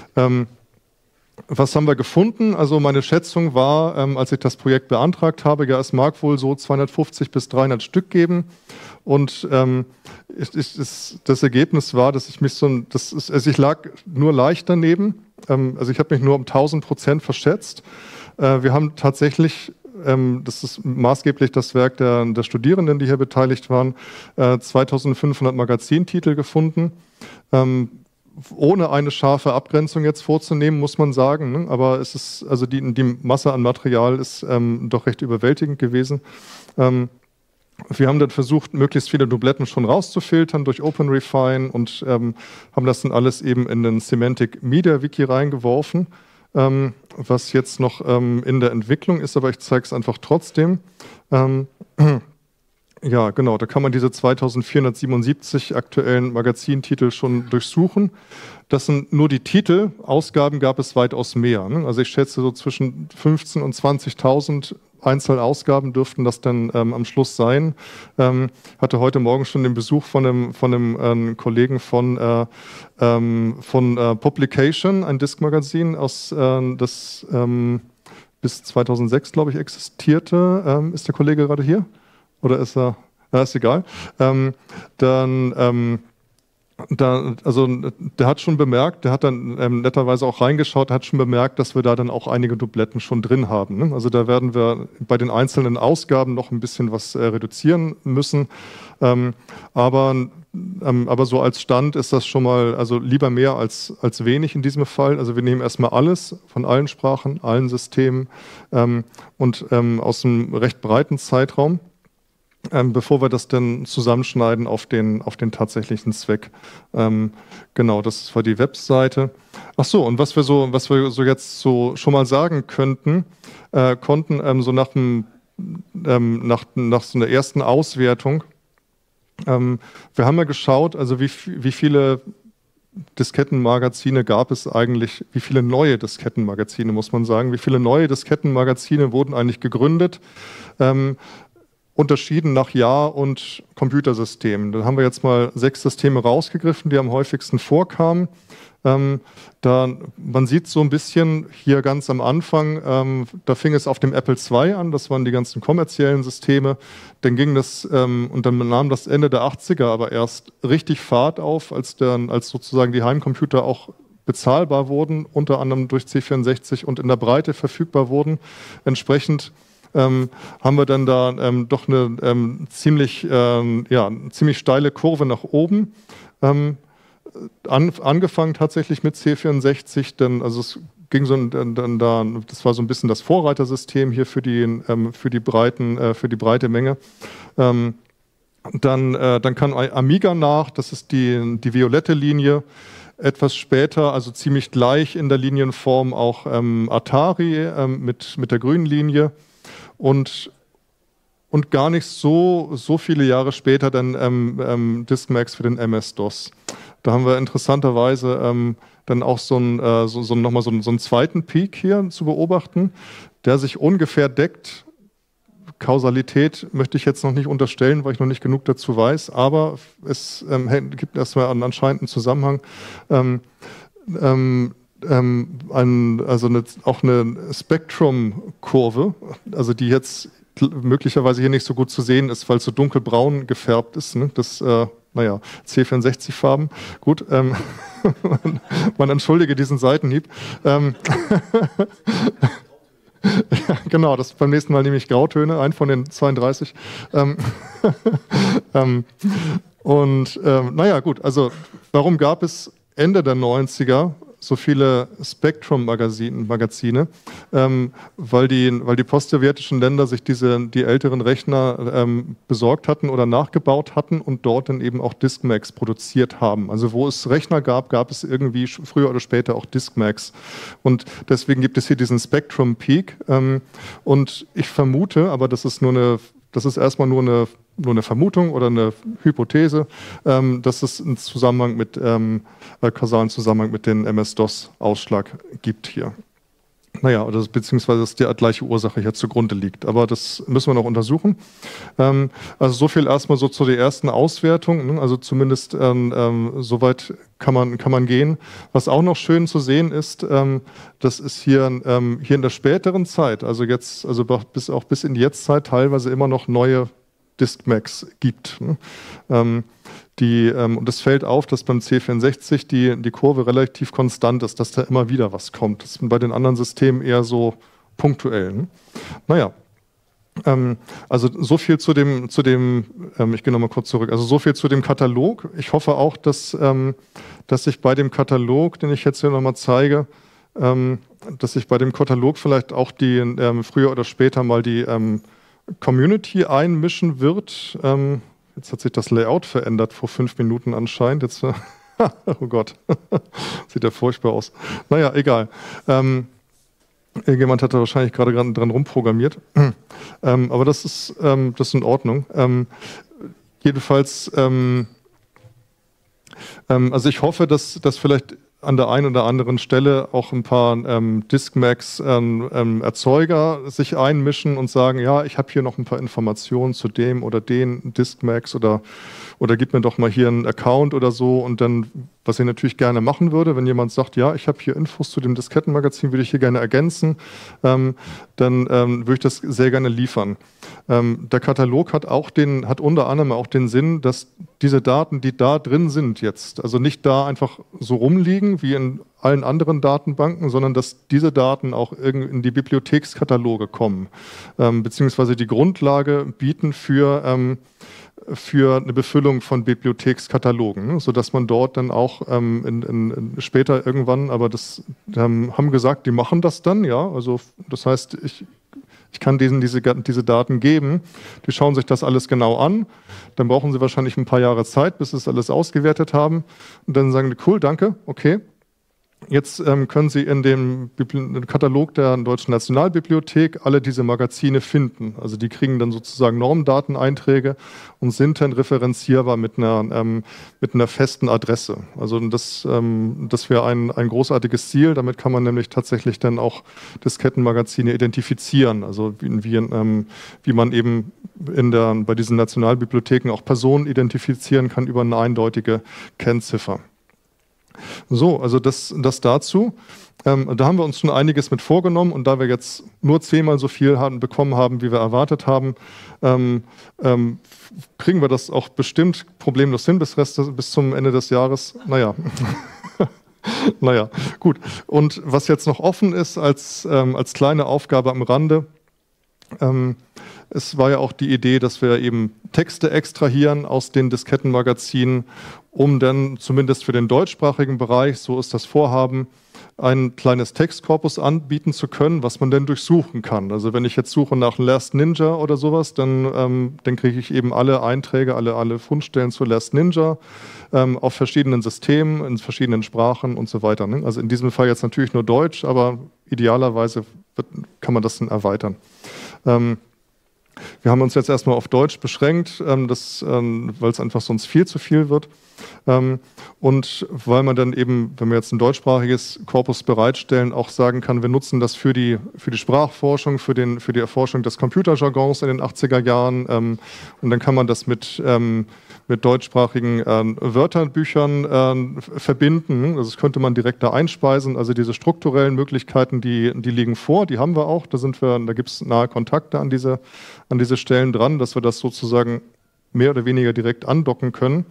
Was haben wir gefunden? Also meine Schätzung war, als ich das Projekt beantragt habe, ja, es mag wohl so 250 bis 300 Stück geben. Und das Ergebnis war, dass ich lag nur leicht daneben. Also ich habe mich nur um 1000% verschätzt. Wir haben tatsächlich, das ist maßgeblich das Werk der Studierenden, die hier beteiligt waren, 2500 Magazintitel gefunden. Ohne eine scharfe Abgrenzung jetzt vorzunehmen, muss man sagen. Ne? Aber es ist, also die Masse an Material ist doch recht überwältigend gewesen. Wir haben dann versucht, möglichst viele Dubletten schon rauszufiltern durch OpenRefine und haben das dann alles eben in den Semantic Media Wiki reingeworfen, was jetzt noch in der Entwicklung ist, aber ich zeige es einfach trotzdem. ja, genau, da kann man diese 2477 aktuellen Magazintitel schon durchsuchen. Das sind nur die Titel, Ausgaben gab es weitaus mehr. Ne? Also ich schätze so zwischen 15.000 und 20.000 Einzelausgaben dürften das dann am Schluss sein. Hatte heute Morgen schon den Besuch von einem Kollegen von Publication, ein Disk-Magazin, das bis 2006, glaube ich, existierte. Ist der Kollege gerade hier? Oder ist er? Ja, ist egal. Also der hat schon bemerkt, der hat dann netterweise auch reingeschaut, hat schon bemerkt, dass wir da dann auch einige Dubletten schon drin haben. Ne? Also da werden wir bei den einzelnen Ausgaben noch ein bisschen was reduzieren müssen. Aber so als Stand ist das schon mal, also lieber mehr als wenig in diesem Fall. Also wir nehmen erstmal alles von allen Sprachen, allen Systemen und aus einem recht breiten Zeitraum. Bevor wir das dann zusammenschneiden auf den tatsächlichen Zweck. Genau, das war die Webseite. Ach so, und was wir so jetzt so schon mal sagen konnten, so nach so einer ersten Auswertung. Wir haben ja geschaut, also wie viele Diskettenmagazine gab es eigentlich, wie viele neue Diskettenmagazine, muss man sagen, wie viele neue Diskettenmagazine wurden eigentlich gegründet, unterschieden nach Jahr und Computersystemen. Da haben wir jetzt mal 6 Systeme rausgegriffen, die am häufigsten vorkamen. Man sieht so ein bisschen hier ganz am Anfang, da fing es auf dem Apple II an, das waren die ganzen kommerziellen Systeme. Dann ging das, und dann nahm das Ende der 80er aber erst richtig Fahrt auf, als sozusagen die Heimcomputer auch bezahlbar wurden, unter anderem durch C64 und in der Breite verfügbar wurden. Entsprechend haben wir dann da doch eine ziemlich steile Kurve nach oben. Angefangen tatsächlich mit C64, denn also es ging das war so ein bisschen das Vorreitersystem hier für die breite Menge. Dann kam Amiga nach, das ist die violette Linie. Etwas später, also ziemlich gleich in der Linienform auch Atari mit der grünen Linie. Und gar nicht so viele Jahre später dann Discmax für den MS-DOS. Da haben wir interessanterweise dann auch nochmal so einen zweiten Peak hier zu beobachten, der sich ungefähr deckt. Kausalität möchte ich jetzt noch nicht unterstellen, weil ich noch nicht genug dazu weiß, aber es gibt erstmal anscheinend einen Zusammenhang. Auch eine Spektrum-Kurve, also die jetzt möglicherweise hier nicht so gut zu sehen ist, weil es so dunkelbraun gefärbt ist. Ne? Das, C64-Farben. Gut, man entschuldige diesen Seitenhieb. Ja, genau, das beim nächsten Mal nehme ich Grautöne, ein von den 32. Gut, also warum gab es Ende der 90er so viele Spectrum-Magazine, weil die postsowjetischen Länder sich die älteren Rechner besorgt hatten oder nachgebaut hatten und dort dann eben auch Discmax produziert haben. Also wo es Rechner gab, gab es irgendwie früher oder später auch Discmax. Und deswegen gibt es hier diesen Spectrum-Peak. Und ich vermute, aber das ist erstmal nur eine Vermutung oder eine Hypothese, dass es einen kausalen Zusammenhang mit dem MS-DOS-Ausschlag gibt hier. Naja, beziehungsweise dass die gleiche Ursache hier zugrunde liegt. Aber das müssen wir noch untersuchen. Also so viel erstmal so zu der ersten Auswertung. Ne? Also zumindest soweit kann man gehen. Was auch noch schön zu sehen ist, das ist hier in der späteren Zeit, also bis in die Jetztzeit teilweise immer noch neue Discmax gibt. Ne? Und es fällt auf, dass beim C64 die Kurve relativ konstant ist, dass da immer wieder was kommt. Das ist bei den anderen Systemen eher so punktuell. Ne? Naja, also so viel zu dem ich gehe nochmal kurz zurück, also so viel zu dem Katalog. Ich hoffe auch, dass ich bei dem Katalog, den ich jetzt hier nochmal zeige, dass sich bei dem Katalog vielleicht auch früher oder später mal die Community einmischen wird. Jetzt hat sich das Layout verändert vor 5 Minuten anscheinend. Jetzt, oh Gott, sieht ja furchtbar aus. Naja, egal. Irgendjemand hat da wahrscheinlich gerade dran rumprogrammiert. Aber das ist in Ordnung. Jedenfalls, also ich hoffe, dass vielleicht an der einen oder anderen Stelle auch ein paar Diskmax-Erzeuger sich einmischen und sagen, ja, ich habe hier noch ein paar Informationen zu dem oder den Diskmax oder gib mir doch mal hier einen Account oder so. Und dann, was ich natürlich gerne machen würde, wenn jemand sagt, ja, ich habe hier Infos zu dem Diskettenmagazin, würde ich hier gerne ergänzen, dann würde ich das sehr gerne liefern. Der Katalog hat unter anderem auch den Sinn, dass diese Daten, die da drin sind jetzt, also nicht da einfach so rumliegen wie in allen anderen Datenbanken, sondern dass diese Daten auch in die Bibliothekskataloge kommen, beziehungsweise die Grundlage bieten für eine Befüllung von Bibliothekskatalogen, ne? Sodass man dort dann auch später irgendwann, aber das haben gesagt, die machen das dann, ja, also das heißt, ich kann denen diese Daten geben, die schauen sich das alles genau an, dann brauchen sie wahrscheinlich ein paar Jahre Zeit, bis sie es alles ausgewertet haben und dann sagen die, cool, danke, okay. Jetzt können Sie in dem Katalog der Deutschen Nationalbibliothek alle diese Magazine finden. Also die kriegen dann sozusagen Normdateneinträge und sind dann referenzierbar mit einer festen Adresse. Also das wäre ein großartiges Ziel. Damit kann man nämlich tatsächlich dann auch Diskettenmagazine identifizieren. Also wie man eben bei diesen Nationalbibliotheken auch Personen identifizieren kann über eine eindeutige Kennziffer. So, also das dazu. Da haben wir uns schon einiges mit vorgenommen und da wir jetzt nur 10-mal so viel bekommen haben, wie wir erwartet haben, kriegen wir das auch bestimmt problemlos hin bis zum Ende des Jahres. Naja. Naja, gut. Und was jetzt noch offen ist als kleine Aufgabe am Rande, es war ja auch die Idee, dass wir eben Texte extrahieren aus den Diskettenmagazinen, um dann zumindest für den deutschsprachigen Bereich, so ist das Vorhaben, ein kleines Textkorpus anbieten zu können, was man dann durchsuchen kann. Also wenn ich jetzt suche nach Last Ninja oder sowas, dann kriege ich eben alle Einträge, alle Fundstellen zu Last Ninja auf verschiedenen Systemen, in verschiedenen Sprachen und so weiter. Ne? Also in diesem Fall jetzt natürlich nur Deutsch, aber idealerweise kann man das dann erweitern. Wir haben uns jetzt erstmal auf Deutsch beschränkt, weil es einfach sonst viel zu viel wird. Und weil man dann eben, wenn wir jetzt ein deutschsprachiges Korpus bereitstellen, auch sagen kann, wir nutzen das für die Sprachforschung, für die Erforschung des Computerjargons in den 80er Jahren. Und dann kann man das mit deutschsprachigen Wörterbüchern verbinden. Also das könnte man direkt da einspeisen. Also diese strukturellen Möglichkeiten, die liegen vor, die haben wir auch. Da gibt es nahe Kontakte an diese Stellen dran, dass wir das sozusagen mehr oder weniger direkt andocken können.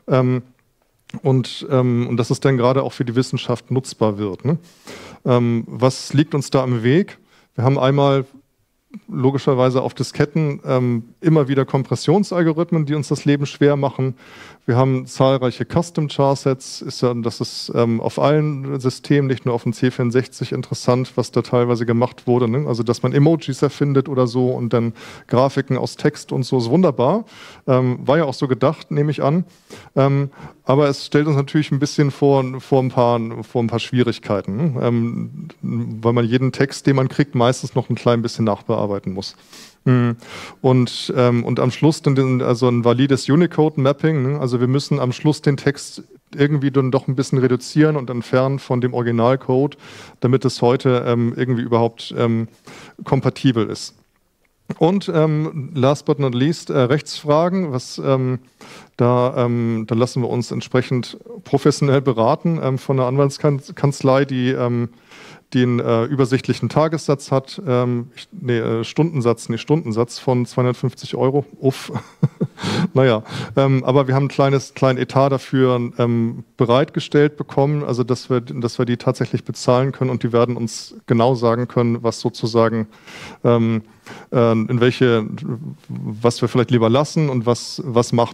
Und dass es dann gerade auch für die Wissenschaft nutzbar wird. Ne? Was liegt uns da im Weg? Wir haben einmal logischerweise auf Disketten immer wieder Kompressionsalgorithmen, die uns das Leben schwer machen. Wir haben zahlreiche Custom-Char-Sets. Das ist auf allen Systemen, nicht nur auf dem C64 interessant, was da teilweise gemacht wurde. Ne? Also, dass man Emojis erfindet oder so und dann Grafiken aus Text und so, ist wunderbar. War ja auch so gedacht, nehme ich an. Aber es stellt uns natürlich ein bisschen vor ein paar Schwierigkeiten, ne? Weil man jeden Text, den man kriegt, meistens noch ein klein bisschen nachbearbeiten muss. Und am Schluss also ein valides Unicode-Mapping, ne? Also wir müssen am Schluss den Text irgendwie dann doch ein bisschen reduzieren und entfernen von dem Originalcode, damit es heute irgendwie überhaupt kompatibel ist. Und last but not least, Rechtsfragen, da lassen wir uns entsprechend professionell beraten von einer Anwaltskanzlei, die einen übersichtlichen Tagessatz hat, Stundensatz von 250 €. Uff. Naja, aber wir haben einen kleinen Etat dafür bereitgestellt bekommen, also dass wir die tatsächlich bezahlen können und die werden uns genau sagen können, was sozusagen was wir vielleicht lieber lassen und was machbar ist.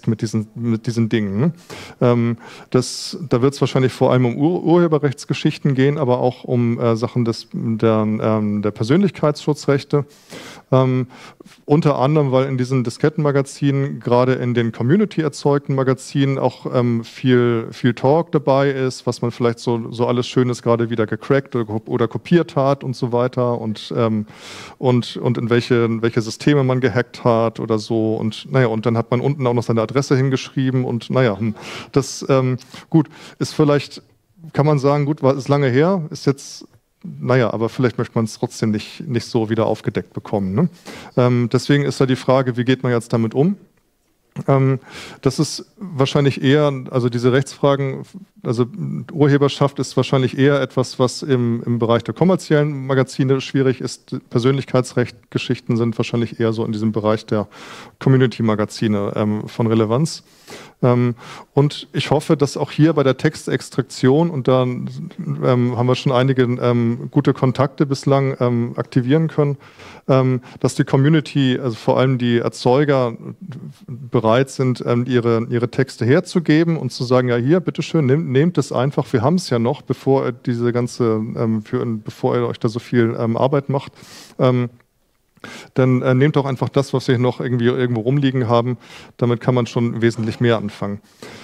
befasst mit diesen Dingen. Ne? Da wird es wahrscheinlich vor allem um Urheberrechtsgeschichten gehen, aber auch um Sachen der Persönlichkeitsschutzrechte. Unter anderem, weil in diesen Diskettenmagazinen, gerade in den Community erzeugten Magazinen, auch viel Talk dabei ist, was man vielleicht so alles Schönes gerade wieder gecrackt oder kopiert hat und so weiter und in welche Systeme man gehackt hat oder so. Und naja, und dann hat man unten auch noch seine Adresse hingeschrieben und naja, das gut, ist vielleicht, kann man sagen, gut, ist lange her, ist jetzt. Naja, aber vielleicht möchte man es trotzdem nicht so wieder aufgedeckt bekommen. Ne? Deswegen ist da die Frage, wie geht man jetzt damit um? Das ist wahrscheinlich eher, also diese Rechtsfragen, also Urheberschaft ist wahrscheinlich eher etwas, was im Bereich der kommerziellen Magazine schwierig ist. Persönlichkeitsrechtsgeschichten sind wahrscheinlich eher so in diesem Bereich der Community-Magazine von Relevanz. Und ich hoffe, dass auch hier bei der Textextraktion, und da haben wir schon einige gute Kontakte bislang aktivieren können, dass die Community, also vor allem die Erzeuger, bereit sind, ihre Texte herzugeben und zu sagen, ja hier, bitteschön, nehmt es einfach, wir haben es ja noch, bevor ihr euch da so viel Arbeit macht. Dann nehmt doch einfach das, was wir noch irgendwo rumliegen haben. Damit kann man schon wesentlich mehr anfangen.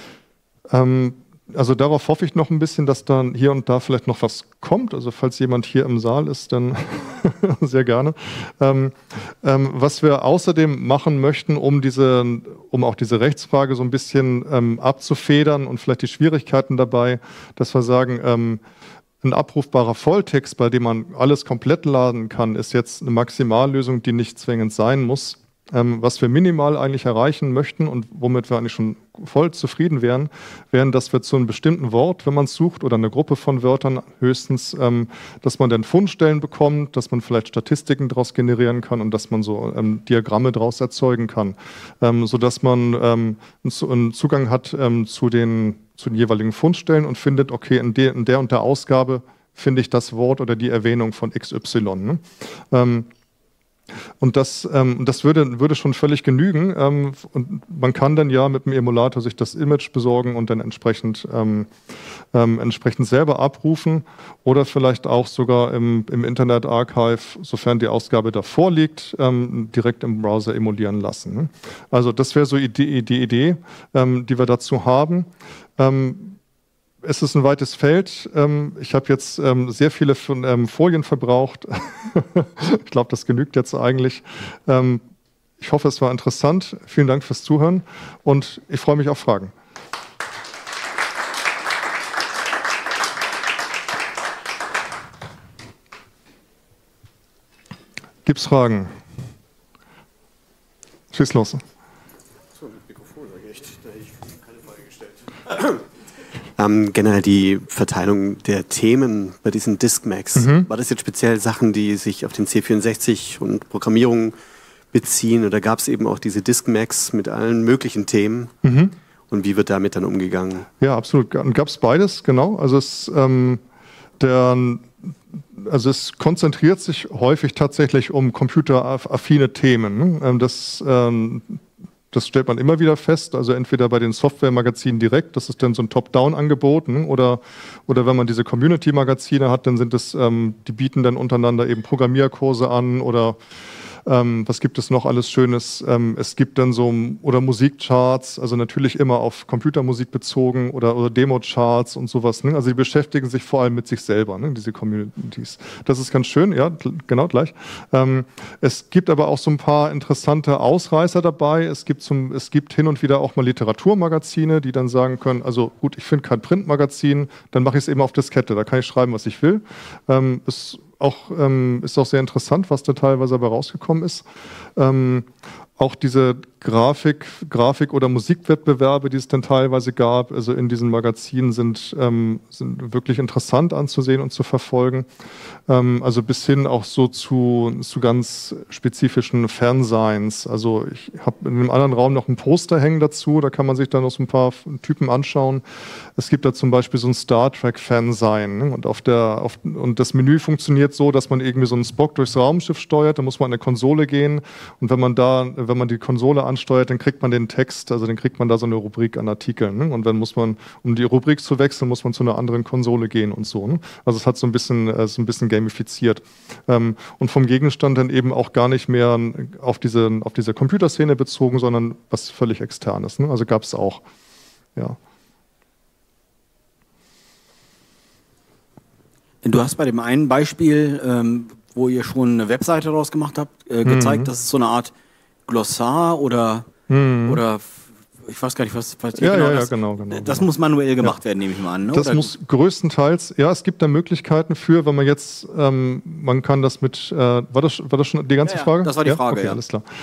Also darauf hoffe ich noch ein bisschen, dass dann hier und da vielleicht noch was kommt. Also falls jemand hier im Saal ist, dann sehr gerne. Was wir außerdem machen möchten, um auch diese Rechtsfrage so ein bisschen abzufedern und vielleicht die Schwierigkeiten dabei, dass wir sagen, ein abrufbarer Volltext, bei dem man alles komplett laden kann, ist jetzt eine Maximallösung, die nicht zwingend sein muss. Was wir minimal eigentlich erreichen möchten und womit wir eigentlich schon voll zufrieden wären, dass wir zu einem bestimmten Wort, wenn man es sucht, oder eine Gruppe von Wörtern höchstens, dass man dann Fundstellen bekommt, dass man vielleicht Statistiken daraus generieren kann und dass man so Diagramme daraus erzeugen kann, sodass man einen Zugang hat zu den jeweiligen Fundstellen und findet, okay, in der und der Ausgabe finde ich das Wort oder die Erwähnung von XY. Ne? Und das würde schon völlig genügen. Und man kann dann ja mit dem Emulator sich das Image besorgen und dann entsprechend selber abrufen oder vielleicht auch sogar im Internet Archive, sofern die Ausgabe davor liegt, direkt im Browser emulieren lassen. Ne? Also das wäre so die Idee, die wir dazu haben. Es ist ein weites Feld. Ich habe jetzt sehr viele Folien verbraucht. Ich glaube, das genügt jetzt eigentlich. Ich hoffe, es war interessant. Vielen Dank fürs Zuhören und ich freue mich auf Fragen. Gibt es Fragen? Schieß los. So, mit Mikrofon echt. Da hätte ich keine Frage gestellt. Generell die Verteilung der Themen bei diesen Diskmags. War das jetzt speziell Sachen, die sich auf den C64 und Programmierung beziehen oder gab es eben auch diese Diskmags mit allen möglichen Themen? Und wie wird damit dann umgegangen? Ja, absolut. Gab es beides, genau. Also es konzentriert sich häufig tatsächlich um computeraffine Themen. Ne? Das stellt man immer wieder fest, also entweder bei den Software-Magazinen direkt, das ist dann so ein Top-Down-Angebot, ne? oder wenn man diese Community-Magazine hat, dann sind es, die bieten dann untereinander eben Programmierkurse an oder was gibt es noch alles Schönes? Es gibt dann oder Musikcharts, also natürlich immer auf Computermusik bezogen oder Demo-Charts und sowas. Ne? Also die beschäftigen sich vor allem mit sich selber, ne? Diese Communities. Das ist ganz schön, ja, genau gleich. Es gibt aber auch so ein paar interessante Ausreißer dabei. Es gibt hin und wieder auch mal Literaturmagazine, die dann sagen können, also gut, ich finde kein Printmagazin, dann mache ich es eben auf Diskette, da kann ich schreiben, was ich will. Ist auch sehr interessant, was da teilweise dabei rausgekommen ist. Auch diese Grafik- oder Musikwettbewerbe, die es dann teilweise gab, also in diesen Magazinen sind wirklich interessant anzusehen und zu verfolgen. Also bis hin auch so zu ganz spezifischen Fansigns. Also ich habe in einem anderen Raum noch ein Poster hängen dazu, da kann man sich dann noch so ein paar Typen anschauen. Es gibt da zum Beispiel so ein Star Trek Fansign, ne? Und das Menü funktioniert so, dass man irgendwie so einen Spock durchs Raumschiff steuert, da muss man an eine Konsole gehen und wenn man da wenn man die Konsole ansteuert, dann kriegt man den Text, also dann kriegt man da so eine Rubrik an Artikeln. Ne? Und dann muss man, um die Rubrik zu wechseln, muss man zu einer anderen Konsole gehen und so. Ne? Also es hat so ein bisschen gamifiziert. Und vom Gegenstand dann eben auch gar nicht mehr auf diese Computerszene bezogen, sondern was völlig Externes. Ne? Also gab es auch. Ja. Du hast bei dem einen Beispiel, wo ihr schon eine Webseite daraus gemacht habt, gezeigt, dass es so eine Art Glossar oder ich weiß gar nicht, was genau. Das muss manuell gemacht werden, nehme ich mal an. Ne? Das oder? Muss größtenteils, ja, es gibt da Möglichkeiten für, wenn man jetzt, man kann das mit, war das schon die ganze Frage? Das war die Frage, okay, alles klar.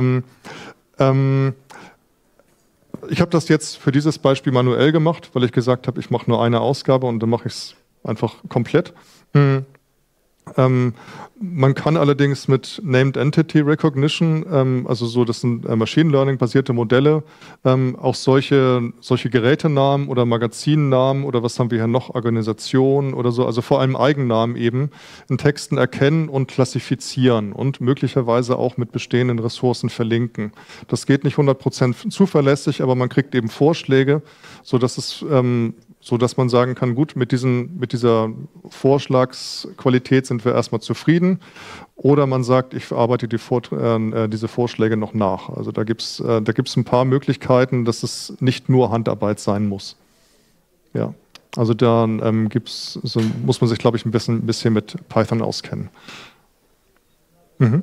Ich habe das jetzt für dieses Beispiel manuell gemacht, weil ich gesagt habe, ich mache nur eine Ausgabe und dann mache ich es einfach komplett. Man kann allerdings mit Named Entity Recognition, also so, das sind Machine Learning basierte Modelle, auch solche Gerätenamen oder Magazinnamen oder was haben wir hier noch, Organisationen oder so, also vor allem Eigennamen eben in Texten erkennen und klassifizieren und möglicherweise auch mit bestehenden Ressourcen verlinken. Das geht nicht 100% zuverlässig, aber man kriegt eben Vorschläge, sodass man sagen kann, gut, mit dieser Vorschlagsqualität sind wir erstmal zufrieden. Oder man sagt, ich arbeite diese Vorschläge noch nach. Also da gibt's ein paar Möglichkeiten, dass es nicht nur Handarbeit sein muss. Ja, also da muss man sich, glaube ich, ein bisschen mit Python auskennen. Mhm.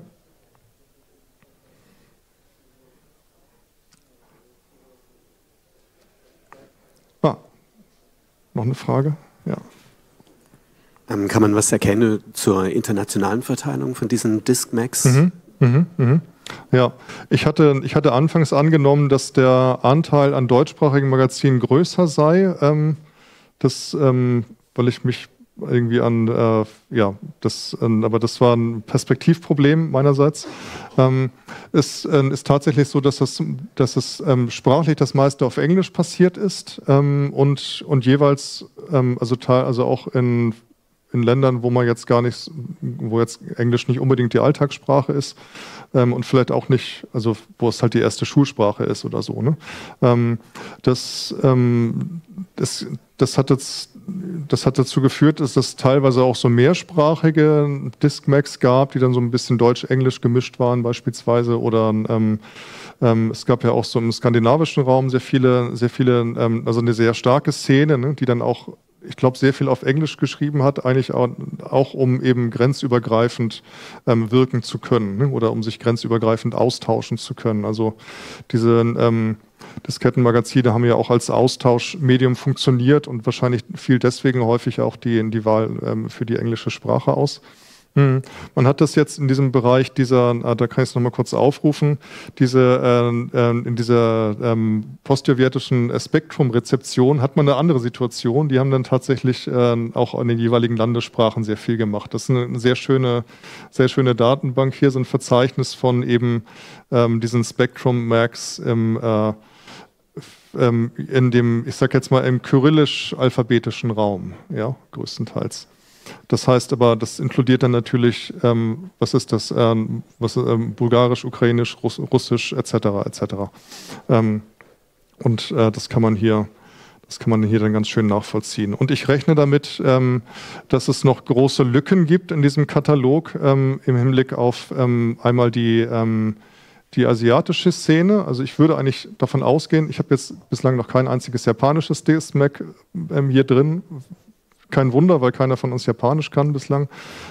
Noch eine Frage? Ja. Kann man was erkennen zur internationalen Verteilung von diesen Diskmax? Ja, ich hatte anfangs angenommen, dass der Anteil an deutschsprachigen Magazinen größer sei, weil ich mich irgendwie aber das war ein Perspektivproblem meinerseits. Es ist tatsächlich so, dass es sprachlich das meiste auf Englisch passiert ist und jeweils, also auch in Ländern, wo jetzt Englisch nicht unbedingt die Alltagssprache ist und vielleicht auch nicht, also wo es halt die erste Schulsprache ist oder so. Ne? Das hat dazu geführt, dass es teilweise auch so mehrsprachige Diskmax gab, die dann so ein bisschen Deutsch-Englisch gemischt waren beispielsweise. Oder es gab ja auch so im skandinavischen Raum sehr viele, also eine sehr starke Szene, ne, die dann auch, ich glaube, sehr viel auf Englisch geschrieben hat, eigentlich auch um eben grenzübergreifend wirken zu können, ne, oder um sich grenzübergreifend austauschen zu können. Also diese Diskettenmagazine haben ja auch als Austauschmedium funktioniert und wahrscheinlich fiel deswegen häufig auch die Wahl für die englische Sprache aus. Man hat das jetzt in diesem Bereich da kann ich es nochmal kurz aufrufen, in dieser postsowjetischen Spektrum-Rezeption hat man eine andere Situation. Die haben dann tatsächlich auch in den jeweiligen Landessprachen sehr viel gemacht. Das ist eine sehr schöne Datenbank hier, so ein Verzeichnis von eben diesen Spectrum-Max in dem, ich sag jetzt mal, im kyrillisch-alphabetischen Raum, ja, größtenteils. Das heißt aber, das inkludiert dann natürlich, was ist das, Bulgarisch, Ukrainisch, Russisch, etc. Das kann man hier dann ganz schön nachvollziehen. Und ich rechne damit, dass es noch große Lücken gibt in diesem Katalog im Hinblick auf einmal die asiatische Szene. Also ich würde eigentlich davon ausgehen, ich habe jetzt bislang noch kein einziges japanisches DSMAC hier drin. Kein Wunder, weil keiner von uns Japanisch kann bislang.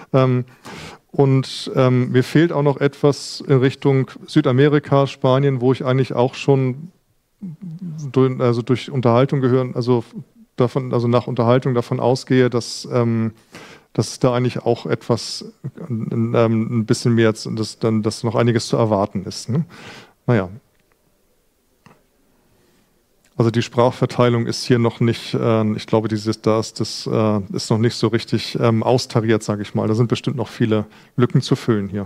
Mir fehlt auch noch etwas in Richtung Südamerika, Spanien, wo ich eigentlich auch schon durch Unterhaltung gehören, also nach Unterhaltung davon ausgehe, dass da eigentlich auch etwas, ein bisschen mehr, dass noch einiges zu erwarten ist. Ne? Naja. Also die Sprachverteilung ist hier noch nicht, ich glaube, das ist noch nicht so richtig austariert, sage ich mal. Da sind bestimmt noch viele Lücken zu füllen hier.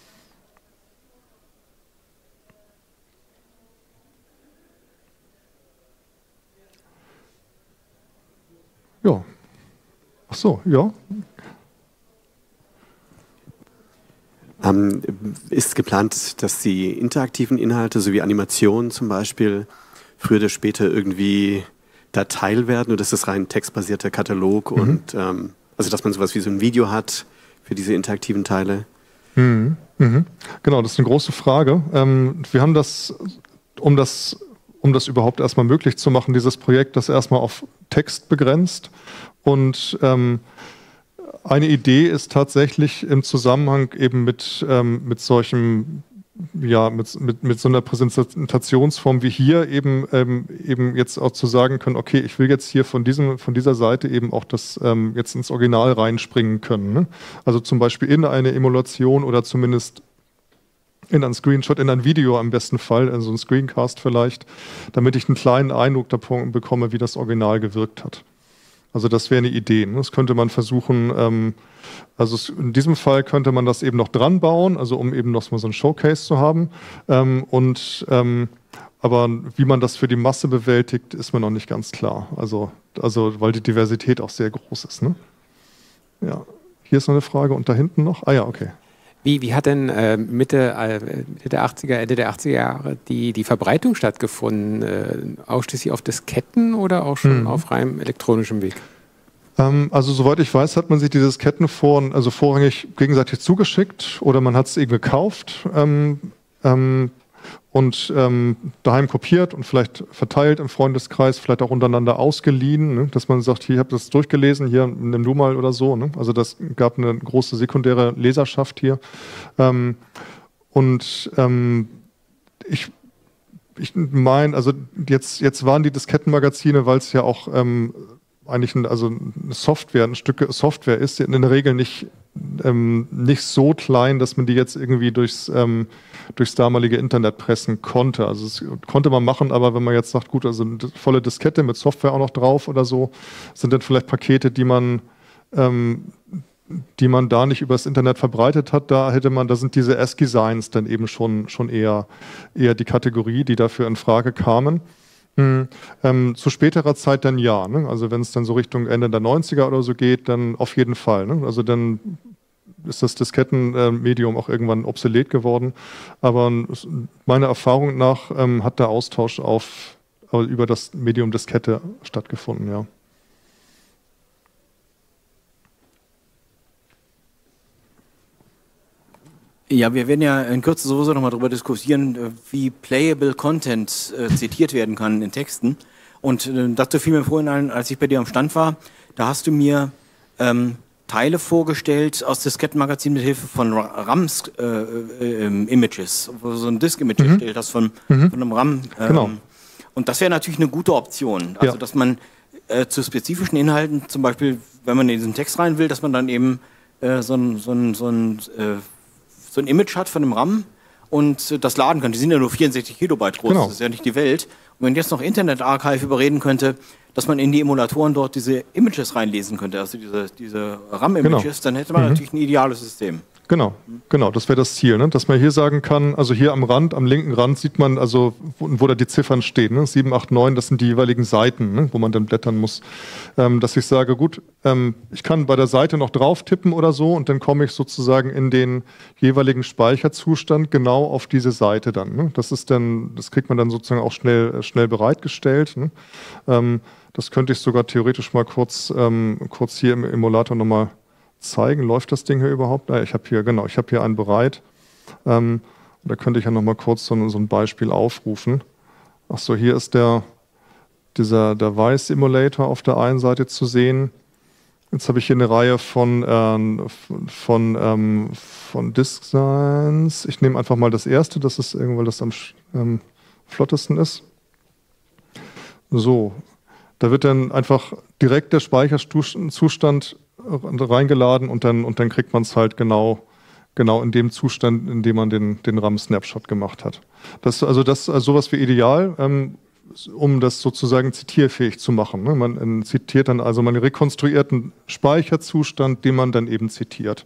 Ja. Ach so, ja. Ist geplant, dass die interaktiven Inhalte sowie Animationen zum Beispiel früher oder später irgendwie da Teil werden, oder ist das rein textbasierter Katalog und also dass man sowas wie so ein Video hat für diese interaktiven Teile? Genau, das ist eine große Frage. Wir haben das, um das überhaupt erstmal möglich zu machen, dieses Projekt, das erstmal auf Text begrenzt. Und eine Idee ist tatsächlich im Zusammenhang eben mit solchen, ja, mit so einer Präsentationsform wie hier eben jetzt auch zu sagen können, okay, ich will jetzt hier von dieser Seite eben auch das jetzt ins Original reinspringen können. Ne? Also zum Beispiel in eine Emulation oder zumindest in einen Screenshot, in ein Video am besten Fall, also ein Screencast vielleicht, damit ich einen kleinen Eindruck davon bekomme, wie das Original gewirkt hat. Also das wäre eine Idee. Ne? Das könnte man versuchen, also in diesem Fall könnte man das eben noch dran bauen, also um eben noch mal so ein Showcase zu haben. Aber wie man das für die Masse bewältigt, ist mir noch nicht ganz klar. Also weil die Diversität auch sehr groß ist. Ne? Ja, hier ist noch eine Frage und da hinten noch. Ah ja, okay. Wie hat denn Mitte der 80er, Ende der 80er Jahre die Verbreitung stattgefunden? Ausschließlich auf Disketten oder auch schon auf rein elektronischem Weg? Also soweit ich weiß, hat man sich die Disketten vorrangig gegenseitig zugeschickt oder man hat es eben gekauft und daheim kopiert und vielleicht verteilt im Freundeskreis, vielleicht auch untereinander ausgeliehen, ne? Dass man sagt, hier, ich habe das durchgelesen, hier nimm du mal oder so. Ne? Also das gab eine große sekundäre Leserschaft hier. Ich meine, also jetzt waren die Diskettenmagazine, weil es ja auch eigentlich eine Software, ein Stück Software ist, in der Regel nicht so klein, dass man die jetzt irgendwie durchs damalige Internet pressen konnte. Also das konnte man machen, aber wenn man jetzt sagt, gut, also eine volle Diskette mit Software auch noch drauf oder so, sind dann vielleicht Pakete, die man da nicht übers Internet verbreitet hat. Da sind diese ASCII-Signs dann eben schon eher die Kategorie, die dafür in Frage kamen. Zu späterer Zeit dann ja. Ne? Also wenn es dann so Richtung Ende der 90er oder so geht, dann auf jeden Fall. Ne? Also dann ist das Diskettenmedium auch irgendwann obsolet geworden. Aber meiner Erfahrung nach hat der Austausch über das Medium Diskette stattgefunden, ja. Ja, wir werden ja in Kürze sowieso nochmal darüber diskutieren, wie Playable Content zitiert werden kann in Texten. Und dazu fiel mir vorhin ein, als ich bei dir am Stand war, da hast du mir Teile vorgestellt aus Diskettenmagazin mit Hilfe von RAMs Images, wo du so ein Disk-Image erstellt hast von einem RAM. Genau. Und das wäre natürlich eine gute Option. Also, dass man zu spezifischen Inhalten, zum Beispiel, wenn man in diesen Text rein will, dass man dann eben so ein Image hat von einem RAM und das laden kann. Die sind ja nur 64 Kilobyte groß, genau. Das ist ja nicht die Welt. Und wenn jetzt noch Internet Archive überreden könnte, dass man in die Emulatoren dort diese Images reinlesen könnte, also diese RAM-Images, dann hätte man natürlich ein ideales System. Genau, das wäre das Ziel, ne? Dass man hier sagen kann, also hier am linken Rand sieht man, also wo da die Ziffern stehen, ne? 7, 8, 9, das sind die jeweiligen Seiten, ne? Wo man dann blättern muss. Dass ich sage, gut, ich kann bei der Seite noch drauf tippen oder so und dann komme ich sozusagen in den jeweiligen Speicherzustand genau auf diese Seite dann. Ne? Das kriegt man dann sozusagen auch schnell bereitgestellt. Ne? Das könnte ich sogar theoretisch mal kurz hier im Emulator nochmal zeigen. Läuft das Ding hier überhaupt? Ich habe hier einen bereit. Da könnte ich ja noch mal kurz so ein Beispiel aufrufen. Achso, hier ist der Vice Simulator auf der einen Seite zu sehen. Jetzt habe ich hier eine Reihe von Disk-Signs. Ich nehme einfach mal das erste, das ist irgendwann das am flottesten ist. So, da wird dann einfach direkt der Speicherzustand reingeladen und dann kriegt man es halt genau in dem Zustand, in dem man den RAM-Snapshot gemacht hat. Sowas wäre ideal, um das sozusagen zitierfähig zu machen. Ne? Man zitiert dann, also man rekonstruiert einen Speicherzustand, den man dann eben zitiert.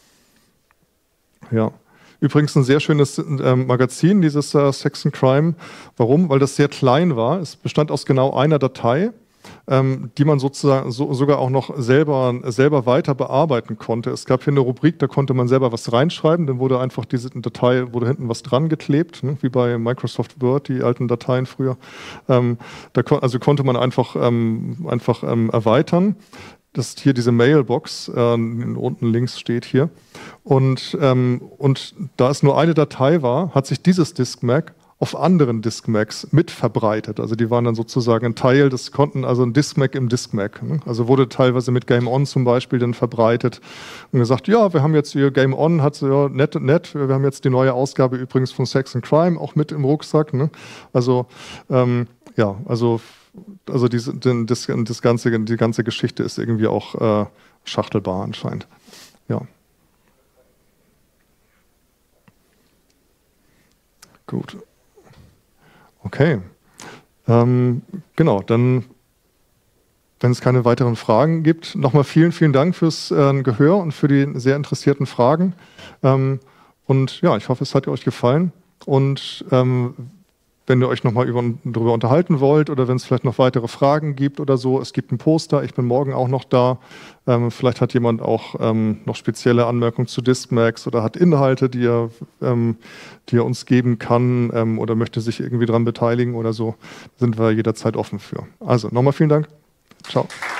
Ja. Übrigens ein sehr schönes Magazin, dieses Sex and Crime. Warum? Weil das sehr klein war. Es bestand aus genau einer Datei. die man sozusagen sogar auch noch selber weiter bearbeiten konnte. Es gab hier eine Rubrik, da konnte man selber was reinschreiben, dann wurde einfach diese Datei, wurde hinten was dran geklebt, ne, wie bei Microsoft Word, die alten Dateien früher. Also konnte man einfach erweitern. Das ist hier diese Mailbox, unten links steht hier. Und da es nur eine Datei war, hat sich dieses Diskmack auf anderen Diskmacks mit verbreitet. Also die waren dann sozusagen ein Teil, das konnten also ein Diskmack im Diskmack. Ne? Also wurde teilweise mit Game On zum Beispiel dann verbreitet und gesagt, ja, wir haben jetzt hier Game On, hat so, ja, nett, wir haben jetzt die neue Ausgabe übrigens von Sex and Crime auch mit im Rucksack. Ne? Also ja, also die ganze Geschichte ist irgendwie auch schachtelbar anscheinend. Ja. Gut. Okay. Genau, dann, wenn es keine weiteren Fragen gibt, nochmal vielen Dank fürs Gehör und für die sehr interessierten Fragen. Und ja, ich hoffe, es hat euch gefallen. Und wenn ihr euch nochmal darüber unterhalten wollt oder wenn es vielleicht noch weitere Fragen gibt oder so, es gibt ein Poster, ich bin morgen auch noch da. Vielleicht hat jemand auch noch spezielle Anmerkungen zu Diskmax oder hat Inhalte, die er uns geben kann oder möchte sich irgendwie daran beteiligen oder so. Da sind wir jederzeit offen für. Also nochmal vielen Dank. Ciao.